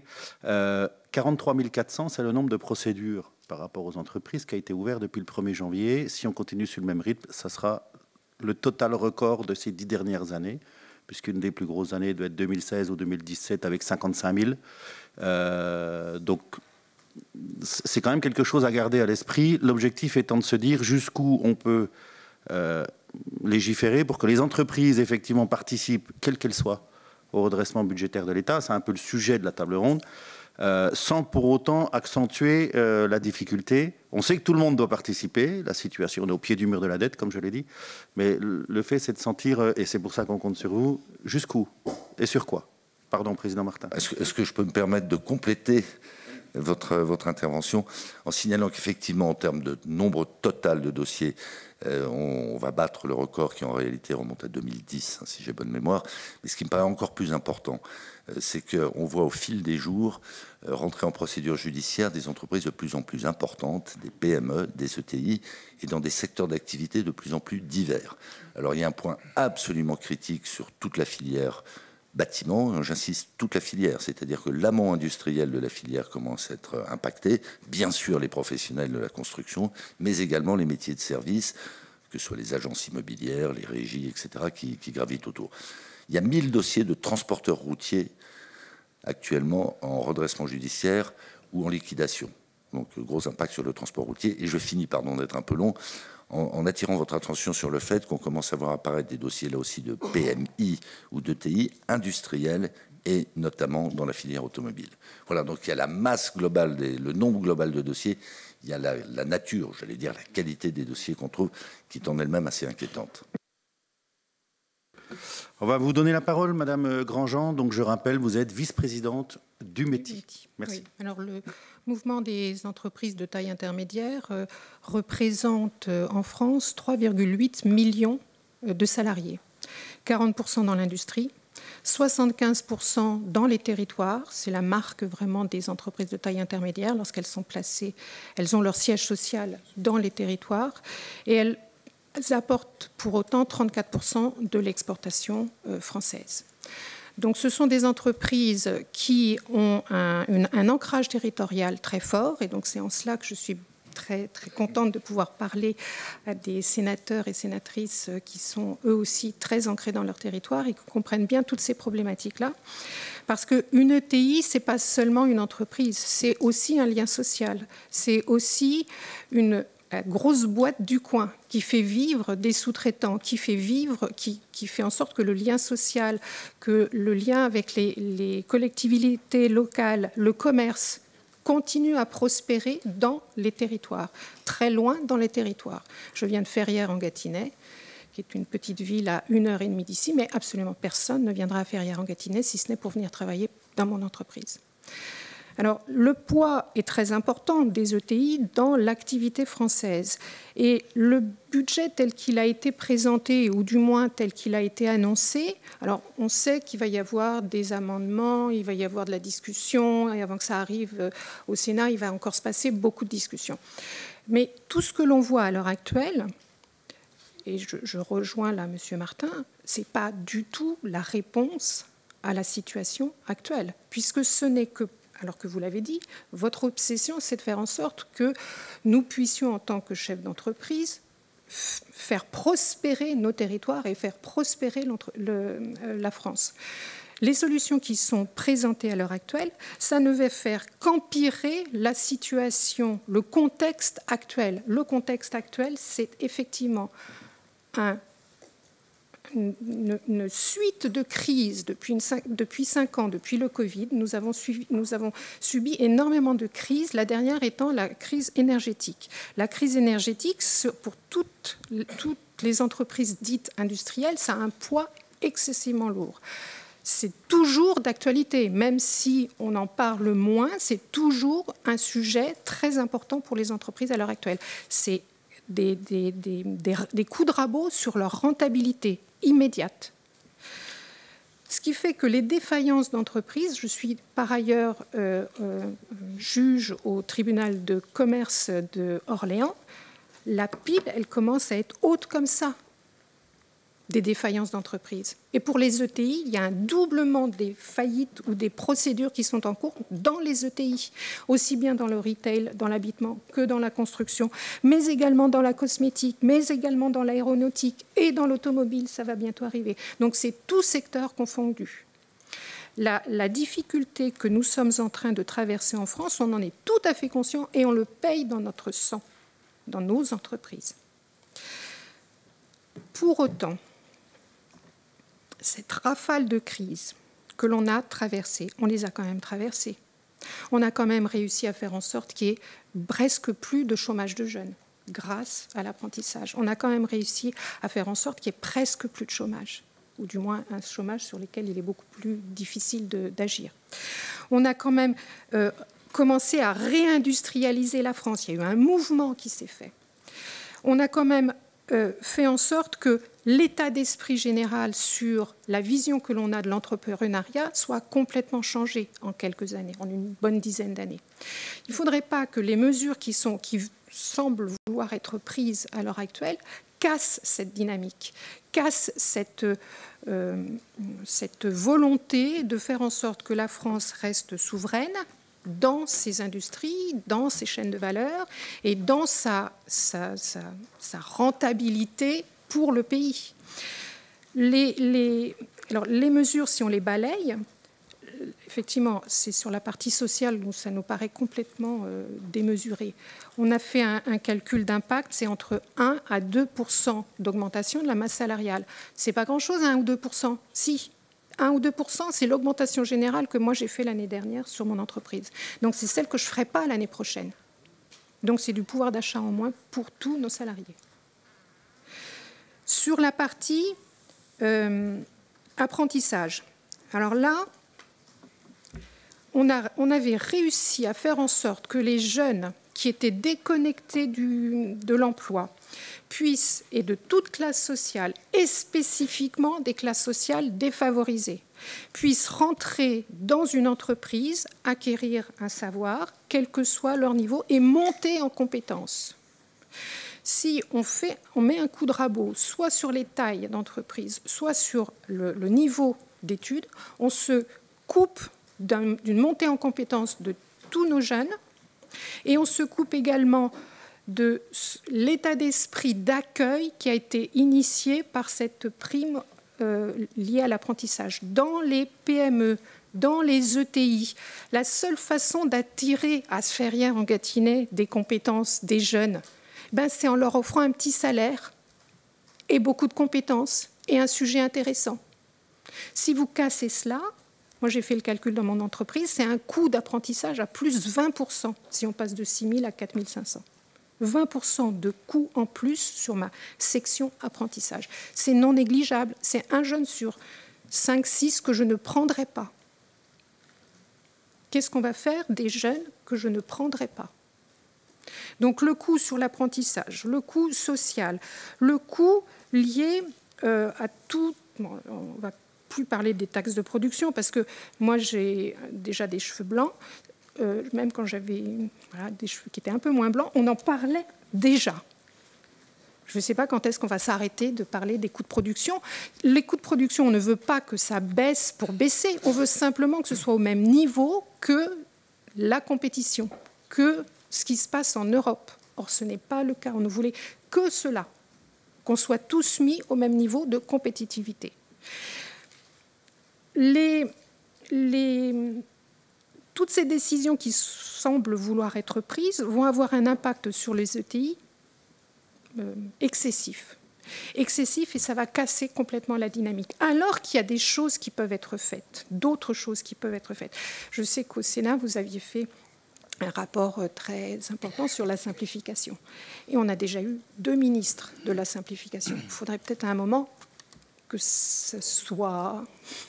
43 400, c'est le nombre de procédures par rapport aux entreprises qui a été ouvert depuis le 1er janvier. Si on continue sur le même rythme, ça sera le total record de ces 10 dernières années, puisqu'une des plus grosses années doit être 2016 ou 2017 avec 55 000. Donc, c'est quand même quelque chose à garder à l'esprit. L'objectif étant de se dire jusqu'où on peut légiférer pour que les entreprises, effectivement, participent, quelles qu'elles soient, au redressement budgétaire de l'État. C'est un peu le sujet de la table ronde. Sans pour autant accentuer la difficulté. On sait que tout le monde doit participer, la situation est au pied du mur de la dette, comme je l'ai dit, mais le fait, c'est de sentir, et c'est pour ça qu'on compte sur vous, jusqu'où et sur quoi. Pardon, Président Martin. Est-ce que je peux me permettre de compléter votre intervention en signalant qu'effectivement, en termes de nombre total de dossiers, on va battre le record qui en réalité remonte à 2010, si j'ai bonne mémoire. Mais ce qui me paraît encore plus important, c'est qu'on voit au fil des jours rentrer en procédure judiciaire des entreprises de plus en plus importantes, des PME, des ETI, et dans des secteurs d'activité de plus en plus divers. Alors il y a un point absolument critique sur toute la filière bâtiment, j'insiste, toute la filière, c'est-à-dire que l'amont industriel de la filière commence à être impacté, bien sûr les professionnels de la construction, mais également les métiers de service, que ce soit les agences immobilières, les régies, etc., qui gravitent autour. Il y a 1000 dossiers de transporteurs routiers actuellement en redressement judiciaire ou en liquidation. Donc, gros impact sur le transport routier. Et je finis, pardon d'être un peu long, en attirant votre attention sur le fait qu'on commence à voir apparaître des dossiers là aussi de PMI ou d'ETI industriels et notamment dans la filière automobile. Voilà, donc il y a la masse globale, le nombre global de dossiers, il y a la nature, j'allais dire la qualité des dossiers qu'on trouve qui est en elle-même assez inquiétante. On va vous donner la parole, Madame Grandjean. Donc, je rappelle, vous êtes vice-présidente du METI. Merci. Oui. Alors, le mouvement des entreprises de taille intermédiaire représente en France 3,8 millions de salariés, 40% dans l'industrie, 75% dans les territoires. C'est la marque vraiment des entreprises de taille intermédiaire. Lorsqu'elles sont placées, elles ont leur siège social dans les territoires et elles apportent pour autant 34% de l'exportation française. Donc ce sont des entreprises qui ont un ancrage territorial très fort et donc c'est en cela que je suis très, très contente de pouvoir parler à des sénateurs et sénatrices qui sont eux aussi très ancrés dans leur territoire et qui comprennent bien toutes ces problématiques-là. Parce qu'une ETI, ce n'est pas seulement une entreprise, c'est aussi un lien social, c'est aussi une grosse boîte du coin qui fait vivre des sous-traitants, qui fait en sorte que le lien social, que le lien avec les collectivités locales, le commerce, continue à prospérer dans les territoires, très loin dans les territoires. Je viens de Ferrières en Gâtinais, qui est une petite ville à 1h30 d'ici, mais absolument personne ne viendra à Ferrières en Gâtinais si ce n'est pour venir travailler dans mon entreprise. Alors, le poids est très important des ETI dans l'activité française. Et le budget tel qu'il a été présenté, ou du moins tel qu'il a été annoncé, alors on sait qu'il va y avoir des amendements, il va y avoir de la discussion, et avant que ça arrive au Sénat, il va encore se passer beaucoup de discussions. Mais tout ce que l'on voit à l'heure actuelle, et je rejoins là M. Martin, ce n'est pas du tout la réponse à la situation actuelle, puisque ce n'est que, alors que vous l'avez dit, votre obsession, c'est de faire en sorte que nous puissions, en tant que chefs d'entreprise, faire prospérer nos territoires et faire prospérer la France. Les solutions qui sont présentées à l'heure actuelle, ça ne va faire qu'empirer la situation, le contexte actuel. Le contexte actuel, c'est effectivement un une suite de crises depuis 5 ans, depuis le Covid. Nous avons subi énormément de crises, la dernière étant la crise énergétique. La crise énergétique, pour toutes les entreprises dites industrielles, ça a un poids excessivement lourd. C'est toujours d'actualité, même si on en parle moins, c'est toujours un sujet très important pour les entreprises à l'heure actuelle. C'est des coups de rabot sur leur rentabilité immédiate. Ce qui fait que les défaillances d'entreprises, je suis par ailleurs juge au tribunal de commerce de Orléans, la PIB, elle commence à être haute comme ça, des défaillances d'entreprises. Et pour les ETI, il y a un doublement des faillites ou des procédures qui sont en cours dans les ETI, aussi bien dans le retail, dans l'habillement que dans la construction, mais également dans la cosmétique, mais également dans l'aéronautique et dans l'automobile, ça va bientôt arriver. Donc c'est tout secteur confondu. La difficulté que nous sommes en train de traverser en France, on en est tout à fait conscient et on le paye dans notre sang, dans nos entreprises. Pour autant, cette rafale de crise que l'on a traversée, on les a quand même traversées. On a quand même réussi à faire en sorte qu'il y ait presque plus de chômage de jeunes grâce à l'apprentissage. On a quand même réussi à faire en sorte qu'il y ait presque plus de chômage, ou du moins un chômage sur lequel il est beaucoup plus difficile d'agir. On a quand même commencé à réindustrialiser la France. Il y a eu un mouvement qui s'est fait. On a quand même fait en sorte que l'état d'esprit général sur la vision que l'on a de l'entrepreneuriat soit complètement changé en quelques années, en une bonne dizaine d'années. Il ne faudrait pas que les mesures qui semblent vouloir être prises à l'heure actuelle cassent cette dynamique, cassent cette volonté de faire en sorte que la France reste souveraine dans ses industries, dans ses chaînes de valeur et dans sa rentabilité pour le pays. Alors, les mesures, si on les balaye, effectivement, c'est sur la partie sociale où ça nous paraît complètement démesuré. On a fait un calcul d'impact, c'est entre 1 à 2% d'augmentation de la masse salariale. C'est pas grand-chose, 1 ou 2%. Si, 1 ou 2%, c'est l'augmentation générale que moi j'ai fait l'année dernière sur mon entreprise. Donc c'est celle que je ne ferai pas l'année prochaine. Donc c'est du pouvoir d'achat en moins pour tous nos salariés. Sur la partie apprentissage, alors là, on avait réussi à faire en sorte que les jeunes qui étaient déconnectés de l'emploi puissent, et de toute classe sociale, et spécifiquement des classes sociales défavorisées, puissent rentrer dans une entreprise, acquérir un savoir, quel que soit leur niveau, et monter en compétences. Si on met un coup de rabot, soit sur les tailles d'entreprise, soit sur le niveau d'études, on se coupe d'une montée en compétences de tous nos jeunes, et on se coupe également de l'état d'esprit d'accueil qui a été initié par cette prime liée à l'apprentissage. Dans les PME, dans les ETI, la seule façon d'attirer à Sferrières-en-Gâtinais des compétences des jeunes, c'est en leur offrant un petit salaire et beaucoup de compétences et un sujet intéressant. Si vous cassez cela, moi j'ai fait le calcul dans mon entreprise, c'est un coût d'apprentissage à plus 20% si on passe de 6 000 à 4 500. 20% de coûts en plus sur ma section apprentissage. C'est non négligeable. C'est un jeune sur 5-6 que je ne prendrai pas. Qu'est-ce qu'on va faire des jeunes que je ne prendrai pas? Donc le coût sur l'apprentissage, le coût social, le coût lié à tout... Bon, on ne va plus parler des taxes de production parce que moi j'ai déjà des cheveux blancs. Même quand j'avais des cheveux qui étaient un peu moins blancs, on en parlait déjà. Je ne sais pas quand est-ce qu'on va s'arrêter de parler des coûts de production. Les coûts de production, on ne veut pas que ça baisse pour baisser. On veut simplement que ce soit au même niveau que la compétition, que ce qui se passe en Europe. Or, ce n'est pas le cas. On ne voulait que cela, qu'on soit tous mis au même niveau de compétitivité. Toutes ces décisions qui semblent vouloir être prises vont avoir un impact sur les ETI excessif. excessif et ça va casser complètement la dynamique. Alors qu'il y a des choses qui peuvent être faites, d'autres choses qui peuvent être faites. Je sais qu'au Sénat, vous aviez fait un rapport très important sur la simplification. Et on a déjà eu 2 ministres de la simplification. Il faudrait peut-être à un moment que ce soit...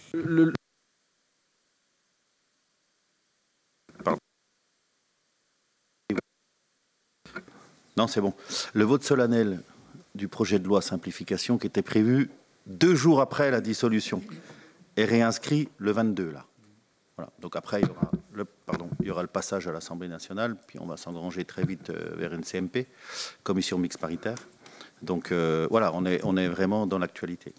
Non, c'est bon. Le vote solennel du projet de loi simplification qui était prévu 2 jours après la dissolution est réinscrit le 22, là. Voilà. Donc après, il y aura le passage à l'Assemblée nationale, puis on va s'engranger très vite vers une CMP, commission mixte paritaire. Donc voilà, on est vraiment dans l'actualité.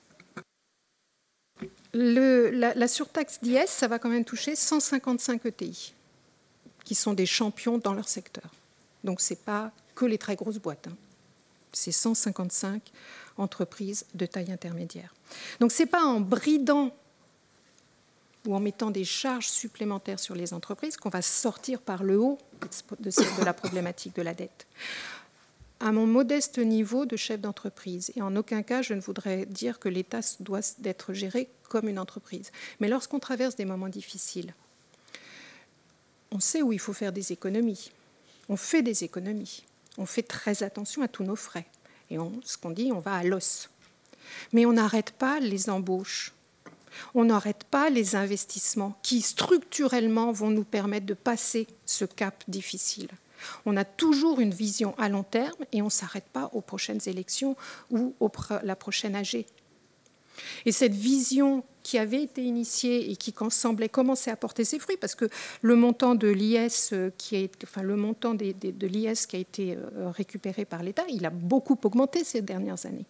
La surtaxe d'IS, ça va quand même toucher 155 ETI, qui sont des champions dans leur secteur. Donc ce n'est pas que les très grosses boîtes. Hein. C'est 155 entreprises de taille intermédiaire. Donc ce n'est pas en bridant ou en mettant des charges supplémentaires sur les entreprises qu'on va sortir par le haut de la problématique de la dette. À mon modeste niveau de chef d'entreprise, et en aucun cas je ne voudrais dire que l'État doit être géré comme une entreprise, mais lorsqu'on traverse des moments difficiles, on sait où il faut faire des économies. On fait des économies. On fait très attention à tous nos frais. Et ce qu'on dit, on va à l'os. Mais on n'arrête pas les embauches. On n'arrête pas les investissements qui, structurellement, vont nous permettre de passer ce cap difficile. On a toujours une vision à long terme et on ne s'arrête pas aux prochaines élections ou à la prochaine AG. Et cette vision qui avait été initiée et qui semblait commencer à porter ses fruits, parce que le montant de l'IS de l'IS qui a été récupéré par l'État, il a beaucoup augmenté ces dernières années.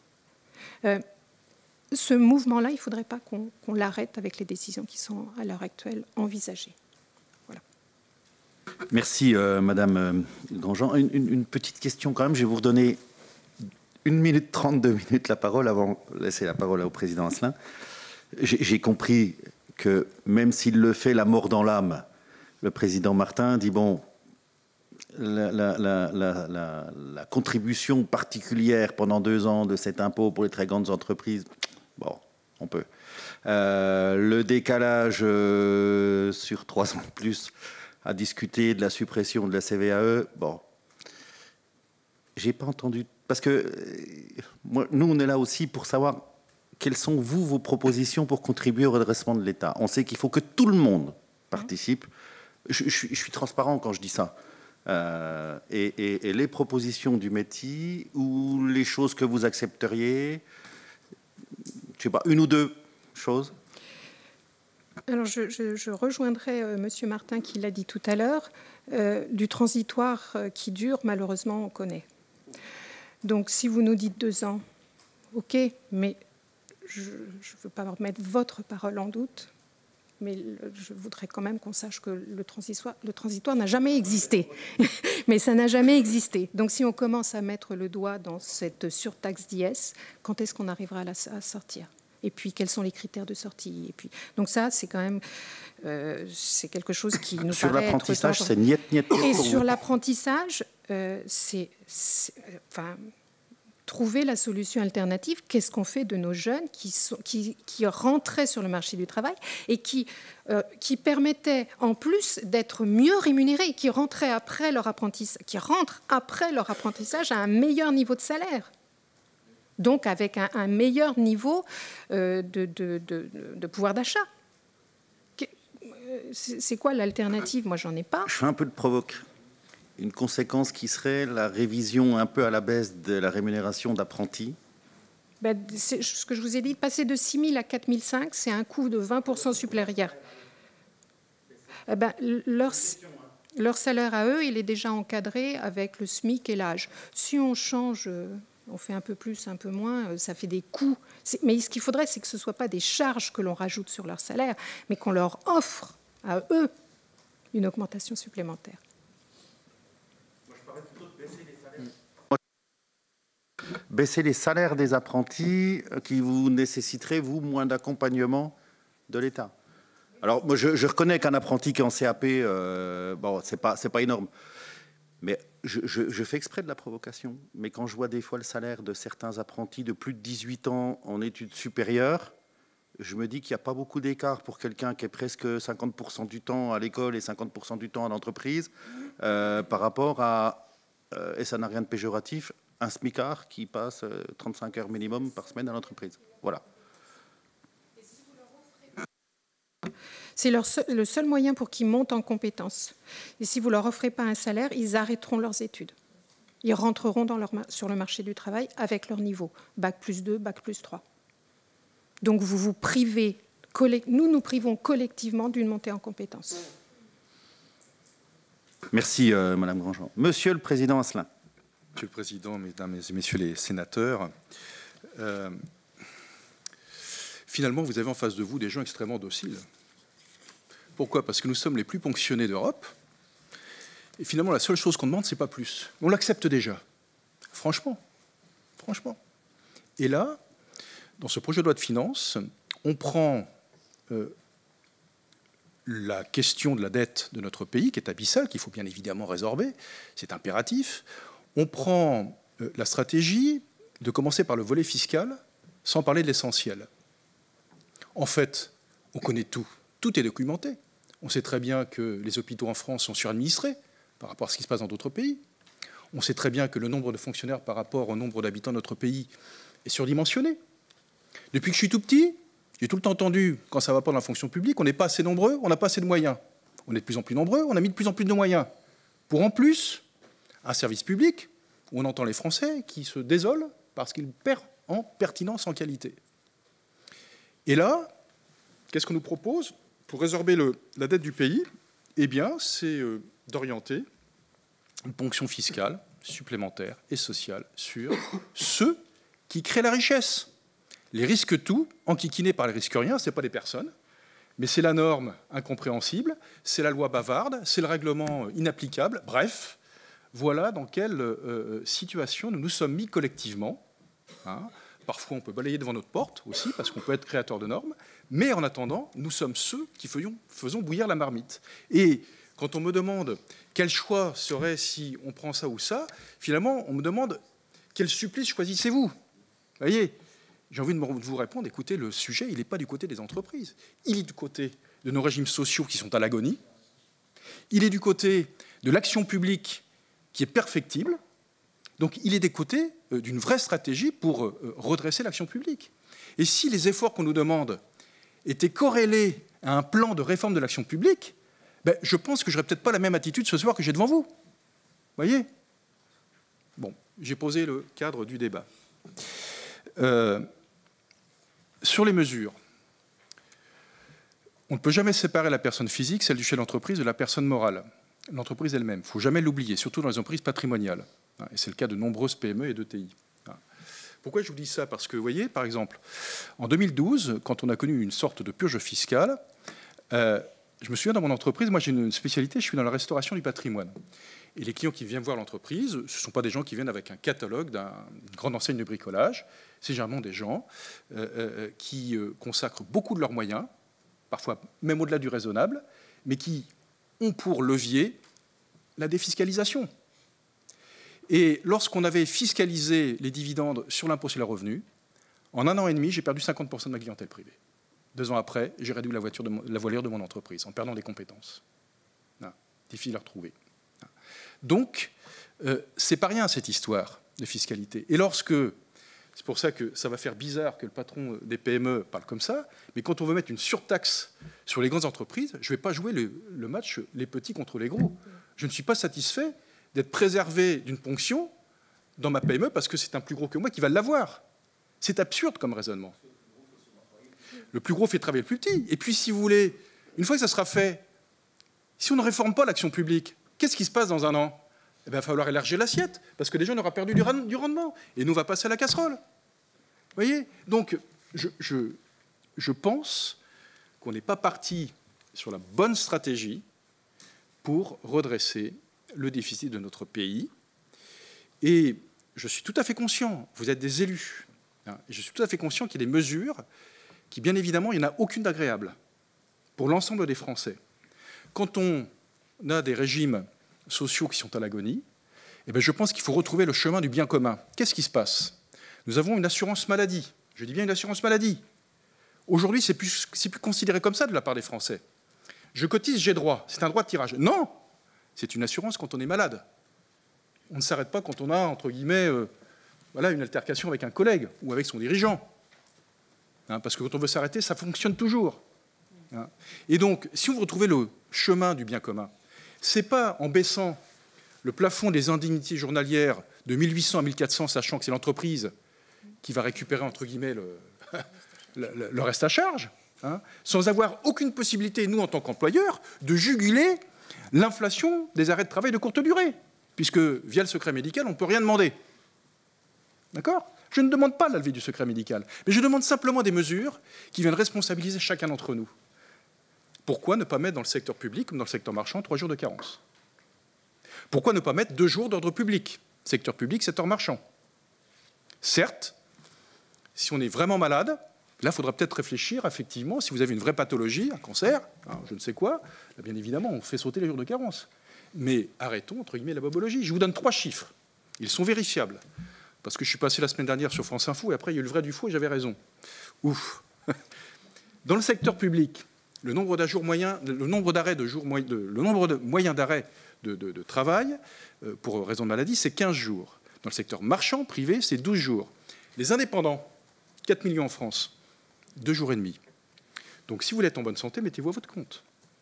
Ce mouvement-là, il ne faudrait pas qu'on l'arrête avec les décisions qui sont à l'heure actuelle envisagées. Voilà. Merci, Madame Grandjean. Une petite question quand même, je vais vous redonner 1 minute 30, 2 minutes la parole avant de laisser la parole au président Asselin. J'ai compris que même s'il le fait la mort dans l'âme, le président Martin dit bon, la contribution particulière pendant 2 ans de cet impôt pour les très grandes entreprises, bon, on peut. Le décalage sur 3 ans de plus à discuter de la suppression de la CVAE, bon, j'ai pas entendu. Parce que nous, on est là aussi pour savoir quelles sont, vos propositions pour contribuer au redressement de l'État. On sait qu'il faut que tout le monde participe. Je suis transparent quand je dis ça. Et les propositions du METI ou les choses que vous accepteriez, je sais pas, 1 ou 2 choses. Alors, je rejoindrai M. Martin qui l'a dit tout à l'heure. Du transitoire qui dure, malheureusement, on connaît. Donc, si vous nous dites 2 ans, OK, mais je ne veux pas remettre votre parole en doute, mais je voudrais quand même qu'on sache que le transitoire n'a jamais existé. Mais ça n'a jamais existé. Donc, si on commence à mettre le doigt dans cette surtaxe d'IS, quand est-ce qu'on arrivera à sortir ? Et puis, quels sont les critères de sortie ? Et puis, donc ça, c'est quand même c'est quelque chose qui nous sur paraît l'apprentissage, c'est niet. Et sur l'apprentissage, trouver la solution alternative. Qu'est-ce qu'on fait de nos jeunes qui rentraient sur le marché du travail et qui permettaient, en plus d'être mieux rémunérés, qui rentrent après leur apprentissage à un meilleur niveau de salaire ? Donc avec un meilleur niveau de pouvoir d'achat. C'est quoi l'alternative ? Moi, j'en ai pas. Je fais un peu de provoque. Une conséquence qui serait la révision un peu à la baisse de la rémunération d'apprentis. C'est ce que je vous ai dit, passer de 6 000 à 4 500, c'est un coût de 20% supplémentaire. Leur salaire à eux, il est déjà encadré avec le SMIC et l'âge. Si on change... on fait un peu plus, un peu moins, ça fait des coûts. Mais ce qu'il faudrait, c'est que ce ne soit pas des charges que l'on rajoute sur leur salaire, mais qu'on leur offre à eux une augmentation supplémentaire. Moi, je parlais plutôt de baisser les salaires. Baisser les salaires des apprentis qui vous nécessiteraient, vous, moins d'accompagnement de l'État. Alors, moi, je reconnais qu'un apprenti qui est en CAP, bon, c'est pas énorme. Mais je fais exprès de la provocation, mais quand je vois des fois le salaire de certains apprentis de plus de 18 ans en études supérieures, je me dis qu'il n'y a pas beaucoup d'écart pour quelqu'un qui est presque 50% du temps à l'école et 50% du temps à l'entreprise par rapport à, et ça n'a rien de péjoratif, un smicard qui passe 35 heures minimum par semaine à l'entreprise. Voilà. C'est le seul moyen pour qu'ils montent en compétences. Et si vous ne leur offrez pas un salaire, ils arrêteront leurs études. Ils rentreront sur le marché du travail avec leur niveau. Bac plus 2, Bac plus 3. Donc vous vous privez, nous privons collectivement d'une montée en compétences. Merci Madame Grandjean. Monsieur le Président Asselin. Monsieur le Président, Mesdames et Messieurs les sénateurs, finalement vous avez en face de vous des gens extrêmement dociles. Pourquoi? Parce que nous sommes les plus ponctionnés d'Europe. Et finalement, la seule chose qu'on demande, c'est pas plus. On l'accepte déjà. Franchement. Franchement. Et là, dans ce projet de loi de finances, on prend la question de la dette de notre pays, qui est abyssale, qu'il faut bien évidemment résorber, c'est impératif. On prend la stratégie de commencer par le volet fiscal, sans parler de l'essentiel. En fait, on connaît tout. Tout est documenté. On sait très bien que les hôpitaux en France sont suradministrés par rapport à ce qui se passe dans d'autres pays. On sait très bien que le nombre de fonctionnaires par rapport au nombre d'habitants de notre pays est surdimensionné. Depuis que je suis tout petit, j'ai tout le temps entendu, quand ça ne va pas dans la fonction publique, on n'est pas assez nombreux, on n'a pas assez de moyens. On est de plus en plus nombreux, on a mis de plus en plus de moyens. Pour en plus, un service public où on entend les Français qui se désolent parce qu'ils perdent en pertinence, en qualité. Et là, qu'est-ce qu'on nous propose pour résorber la dette du pays? Eh bien, c'est d'orienter une ponction fiscale supplémentaire et sociale sur ceux qui créent la richesse. Les risques tout, enquiquinés par les risques rien, ce n'est pas des personnes, mais c'est la norme incompréhensible, c'est la loi bavarde, c'est le règlement inapplicable. Bref, voilà dans quelle situation nous nous sommes mis collectivement. Hein. Parfois, on peut balayer devant notre porte aussi, parce qu'on peut être créateur de normes. Mais en attendant, nous sommes ceux qui faisons bouillir la marmite. Et quand on me demande quel choix serait si on prend ça ou ça, finalement, on me demande quel supplice choisissez-vous? Vous voyez, j'ai envie de vous répondre, écoutez, le sujet, il n'est pas du côté des entreprises. Il est du côté de nos régimes sociaux qui sont à l'agonie. Il est du côté de l'action publique qui est perfectible. Donc, il est des côtés d'une vraie stratégie pour redresser l'action publique. Et si les efforts qu'on nous demande étaient corrélés à un plan de réforme de l'action publique, ben, je pense que je n'aurais peut-être pas la même attitude ce soir que j'ai devant vous. Vous voyez? Bon, j'ai posé le cadre du débat. Sur les mesures, on ne peut jamais séparer la personne physique, celle du chef d'entreprise, de la personne morale. L'entreprise elle-même, il ne faut jamais l'oublier, surtout dans les entreprises patrimoniales. Et c'est le cas de nombreuses PME et d'ETI. Pourquoi je vous dis ça? Parce que, vous voyez, par exemple, en 2012, quand on a connu une sorte de purge fiscale, je me souviens dans mon entreprise, moi j'ai une spécialité, je suis dans la restauration du patrimoine. Et les clients qui viennent voir l'entreprise, ce ne sont pas des gens qui viennent avec un catalogue d'une grande enseigne de bricolage, c'est généralement des gens qui consacrent beaucoup de leurs moyens, parfois même au-delà du raisonnable, mais qui ont pour levier la défiscalisation. Et lorsqu'on avait fiscalisé les dividendes sur l'impôt sur le revenu, en 1 an et demi, j'ai perdu 50% de ma clientèle privée. 2 ans après, j'ai réduit la voilure de mon entreprise en perdant des compétences. Difficile à retrouver. Donc, c'est pas rien cette histoire de fiscalité. Et lorsque, c'est pour ça que ça va faire bizarre que le patron des PME parle comme ça, mais quand on veut mettre une surtaxe sur les grandes entreprises, je ne vais pas jouer le match les petits contre les gros. Je ne suis pas satisfait d'être préservé d'une ponction dans ma PME parce que c'est un plus gros que moi qui va l'avoir. C'est absurde comme raisonnement. Le plus gros fait travailler le plus petit. Et puis, si vous voulez, une fois que ça sera fait, si on ne réforme pas l'action publique, qu'est-ce qui se passe dans 1 an? Eh bien, il va falloir élargir l'assiette, parce que les gens auront perdu du rendement, et nous, on va passer à la casserole. Vous voyez? Donc, je pense qu'on n'est pas parti sur la bonne stratégie pour redresser le déficit de notre pays. Et je suis tout à fait conscient, vous êtes des élus, hein, je suis tout à fait conscient qu'il y a des mesures qui, bien évidemment, il n'y en a aucune d'agréable pour l'ensemble des Français. Quand on a des régimes sociaux qui sont à l'agonie, Eh bien, je pense qu'il faut retrouver le chemin du bien commun. Qu'est-ce qui se passe? Nous avons une assurance maladie. Je dis bien une assurance maladie. Aujourd'hui, c'est plus considéré comme ça de la part des Français. Je cotise, j'ai droit. C'est un droit de tirage. Non, c'est une assurance quand on est malade. On ne s'arrête pas quand on a, entre guillemets, voilà, une altercation avec un collègue ou avec son dirigeant. Hein, parce que quand on veut s'arrêter, ça fonctionne toujours. Hein. Et donc, si on veut retrouver le chemin du bien commun, ce n'est pas en baissant le plafond des indemnités journalières de 1800 à 1400, sachant que c'est l'entreprise qui va récupérer, entre guillemets, le reste à charge, hein, sans avoir aucune possibilité, nous, en tant qu'employeurs, de juguler l'inflation des arrêts de travail de courte durée, puisque, via le secret médical, on ne peut rien demander. D'accord? Je ne demande pas la levée du secret médical, mais je demande simplement des mesures qui viennent responsabiliser chacun d'entre nous. Pourquoi ne pas mettre dans le secteur public, comme dans le secteur marchand, 3 jours de carence? Pourquoi ne pas mettre 2 jours d'ordre public? Secteur public, secteur marchand. Certes, si on est vraiment malade, là, il faudra peut-être réfléchir, effectivement, si vous avez une vraie pathologie, un cancer, hein, je ne sais quoi, là, bien évidemment, on fait sauter les jours de carence. Mais arrêtons, entre guillemets, la bobologie. Je vous donne 3 chiffres. Ils sont vérifiables. Parce que je suis passé la semaine dernière sur France Info, et après, il y a eu le vrai du faux, et j'avais raison. Ouf. Dans le secteur public, le nombre moyen d'arrêt de travail pour raison de maladie, c'est 15 jours. Dans le secteur marchand, privé, c'est 12 jours. Les indépendants, 4 millions en France, 2 jours et demi. Donc si vous voulez être en bonne santé, mettez-vous à votre compte.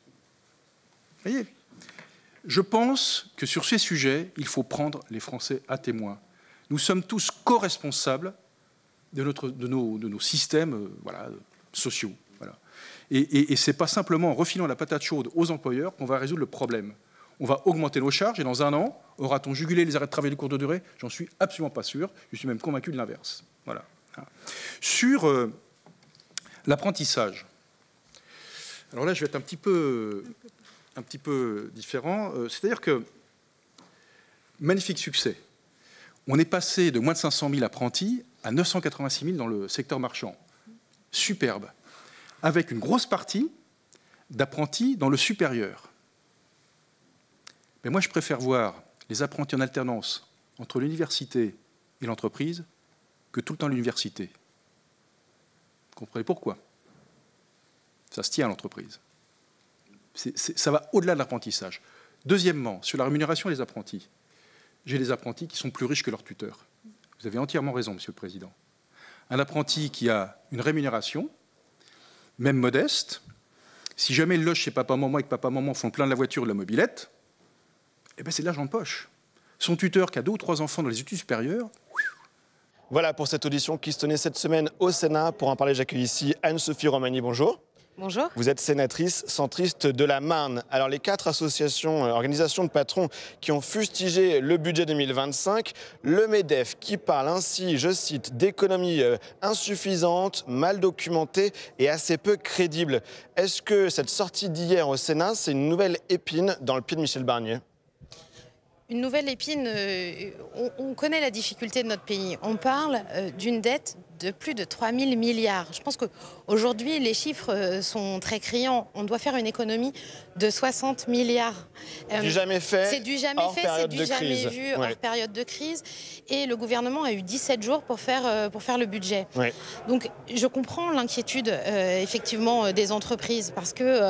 Vous voyez? Je pense que sur ces sujets, il faut prendre les Français à témoin. Nous sommes tous co-responsables de nos systèmes voilà, sociaux. Voilà. Et ce n'est pas simplement en refilant la patate chaude aux employeurs qu'on va résoudre le problème. On va augmenter nos charges et dans un an, aura-t-on jugulé les arrêts de travail de courte durée? J'en suis absolument pas sûr. Je suis même convaincu de l'inverse. Voilà. Sur l'apprentissage. Alors là, je vais être un petit peu différent. C'est-à-dire que, magnifique succès. On est passé de moins de 500 000 apprentis à 986 000 dans le secteur marchand. Superbe. Avec une grosse partie d'apprentis dans le supérieur. Mais moi, je préfère voir les apprentis en alternance entre l'université et l'entreprise que tout le temps l'université. Vous comprenez pourquoi? Ça se tient à l'entreprise. Ça va au-delà de l'apprentissage. Deuxièmement, sur la rémunération des apprentis, j'ai des apprentis qui sont plus riches que leurs tuteurs. Vous avez entièrement raison, Monsieur le Président. Un apprenti qui a une rémunération, même modeste, si jamais il loge chez papa-maman et que papa-maman font plein de la voiture ou de la mobilette, eh ben c'est de l'argent de poche. Son tuteur qui a 2 ou 3 enfants dans les études supérieures. Voilà pour cette audition qui se tenait cette semaine au Sénat. Pour en parler, j'accueille ici Anne-Sophie Romagny. Bonjour. Bonjour. Vous êtes sénatrice centriste de la Marne. Alors les 4 associations, organisations de patrons qui ont fustigé le budget 2025, le MEDEF qui parle ainsi, je cite, d'économies insuffisantes, mal documentées et assez peu crédibles. Est-ce que cette sortie d'hier au Sénat, c'est une nouvelle épine dans le pied de Michel Barnier ? Une nouvelle épine, on connaît la difficulté de notre pays. On parle d'une dette de plus de 3 000 milliards. Je pense qu'aujourd'hui, les chiffres sont très criants. On doit faire une économie de 60 milliards. Du jamais fait, c'est du jamais fait, c'est du jamais vu hors période de crise. Et le gouvernement a eu 17 jours pour faire le budget. Ouais. Donc je comprends l'inquiétude effectivement des entreprises parce que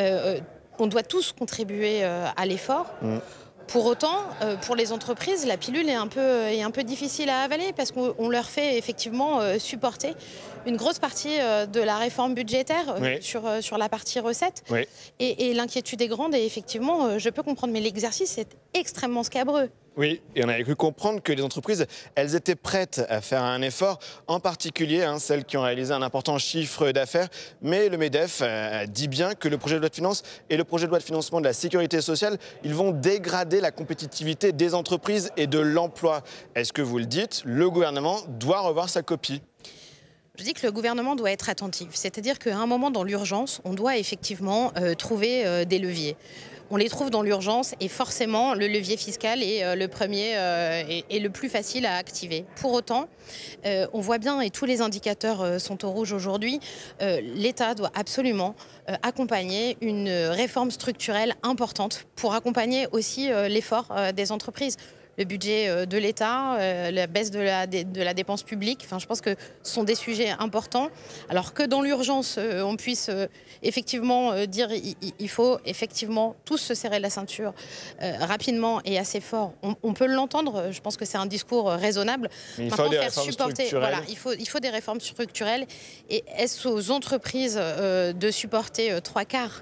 on doit tous contribuer à l'effort. Pour autant, pour les entreprises, la pilule est un peu difficile à avaler parce qu'on leur fait effectivement supporter une grosse partie de la réforme budgétaire sur la partie recettes. Oui. Et l'inquiétude est grande et effectivement, je peux comprendre, mais l'exercice est extrêmement scabreux. Oui, et on avait cru comprendre que les entreprises, elles étaient prêtes à faire un effort, en particulier celles qui ont réalisé un important chiffre d'affaires. Mais le MEDEF dit bien que le projet de loi de finances et le projet de loi de financement de la sécurité sociale, ils vont dégrader la compétitivité des entreprises et de l'emploi. Est-ce que vous le dites, le gouvernement doit revoir sa copie ? Je dis que le gouvernement doit être attentif. C'est-à-dire qu'à un moment dans l'urgence, on doit effectivement trouver des leviers. On les trouve dans l'urgence et forcément le levier fiscal est le premier et le plus facile à activer. Pour autant, on voit bien et tous les indicateurs sont au rouge aujourd'hui, l'État doit absolument accompagner une réforme structurelle importante pour accompagner aussi l'effort des entreprises. le budget de l'État, la baisse de la dépense publique. Enfin, je pense que ce sont des sujets importants. Alors que dans l'urgence, on puisse effectivement dire il faut effectivement tous se serrer la ceinture rapidement et assez fort. On peut l'entendre. Je pense que c'est un discours raisonnable. Mais il faut des réformes structurelles. Voilà, il faut des réformes structurelles. Et est-ce aux entreprises de supporter 3/4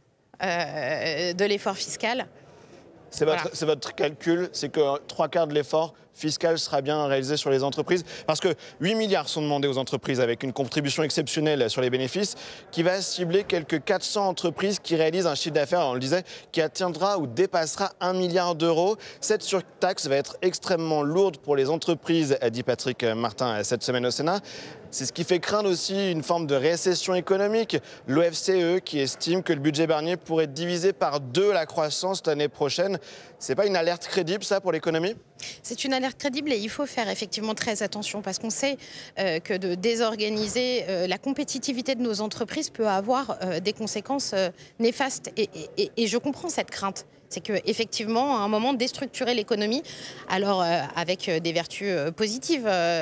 de l'effort fiscal? C'est votre calcul, c'est que 3/4 de l'effort fiscal sera bien réalisé sur les entreprises. Parce que 8 milliards sont demandés aux entreprises avec une contribution exceptionnelle sur les bénéfices qui va cibler quelques 400 entreprises qui réalisent un chiffre d'affaires, on le disait, qui atteindra ou dépassera 1 milliard d'euros. Cette surtaxe va être extrêmement lourde pour les entreprises, a dit Patrick Martin cette semaine au Sénat. C'est ce qui fait craindre aussi une forme de récession économique. L'OFCE qui estime que le budget Barnier pourrait diviser par 2 la croissance l'année prochaine. C'est pas une alerte crédible, ça, pour l'économie ? C'est une alerte crédible et il faut faire effectivement très attention parce qu'on sait que de désorganiser la compétitivité de nos entreprises peut avoir des conséquences néfastes. Et je comprends cette crainte. C'est qu'effectivement, à un moment, déstructurer l'économie, alors avec des vertus positives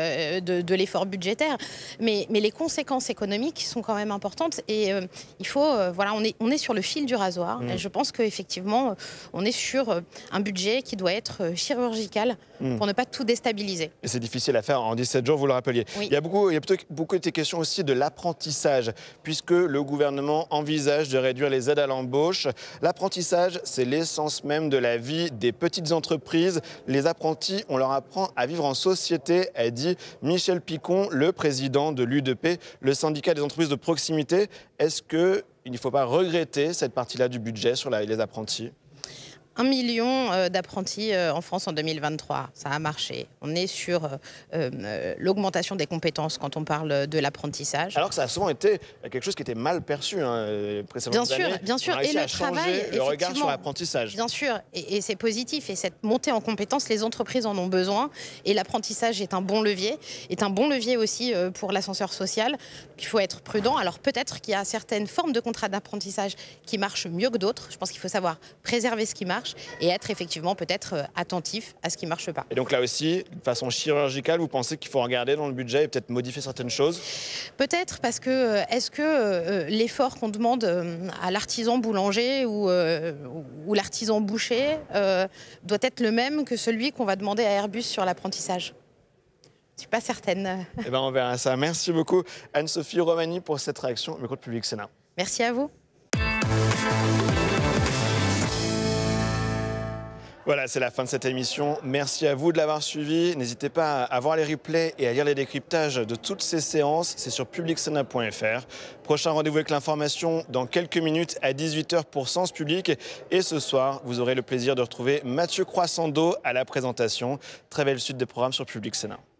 de l'effort budgétaire, mais les conséquences économiques sont quand même importantes. Et il faut, voilà, on est sur le fil du rasoir. Et je pense qu'effectivement, on est sur un budget qui doit être chirurgical pour ne pas tout déstabiliser. Et c'est difficile à faire en 17 jours, vous le rappeliez. Oui. Il y a beaucoup de questions aussi de l'apprentissage, puisque le gouvernement envisage de réduire les aides à l'embauche. L'apprentissage, c'est l'essence même de la vie des petites entreprises. Les apprentis, on leur apprend à vivre en société, a dit Michel Picon, le président de l'UDP, le syndicat des entreprises de proximité. Est-ce qu'il ne faut pas regretter cette partie-là du budget sur les apprentis ? 1 million d'apprentis en France en 2023, ça a marché. On est sur l'augmentation des compétences quand on parle de l'apprentissage. Alors que ça a souvent été quelque chose qui était mal perçu précédemment. Bien sûr. Et le travail, le regard sur l'apprentissage. Bien sûr, et c'est positif. Et cette montée en compétences, les entreprises en ont besoin. Et l'apprentissage est un bon levier aussi pour l'ascenseur social. Il faut être prudent. Alors peut-être qu'il y a certaines formes de contrats d'apprentissage qui marchent mieux que d'autres. Je pense qu'il faut savoir préserver ce qui marche et être effectivement peut-être attentif à ce qui ne marche pas. Et donc là aussi, de façon chirurgicale, vous pensez qu'il faut regarder dans le budget et peut-être modifier certaines choses ? Peut-être parce que est-ce que l'effort qu'on demande à l'artisan boulanger ou l'artisan boucher doit être le même que celui qu'on va demander à Airbus sur l'apprentissage ? Je ne suis pas certaine. Eh bien, on verra ça. Merci beaucoup Anne-Sophie Romani pour cette réaction au micro de Public Sénat. Merci à vous. Voilà, c'est la fin de cette émission. Merci à vous de l'avoir suivi. N'hésitez pas à voir les replays et à lire les décryptages de toutes ces séances. C'est sur publicsena.fr. Prochain rendez-vous avec l'information dans quelques minutes à 18h pour Sens Public. Et ce soir, vous aurez le plaisir de retrouver Mathieu Croissando à la présentation. Très belle suite des programmes sur Public Sénat.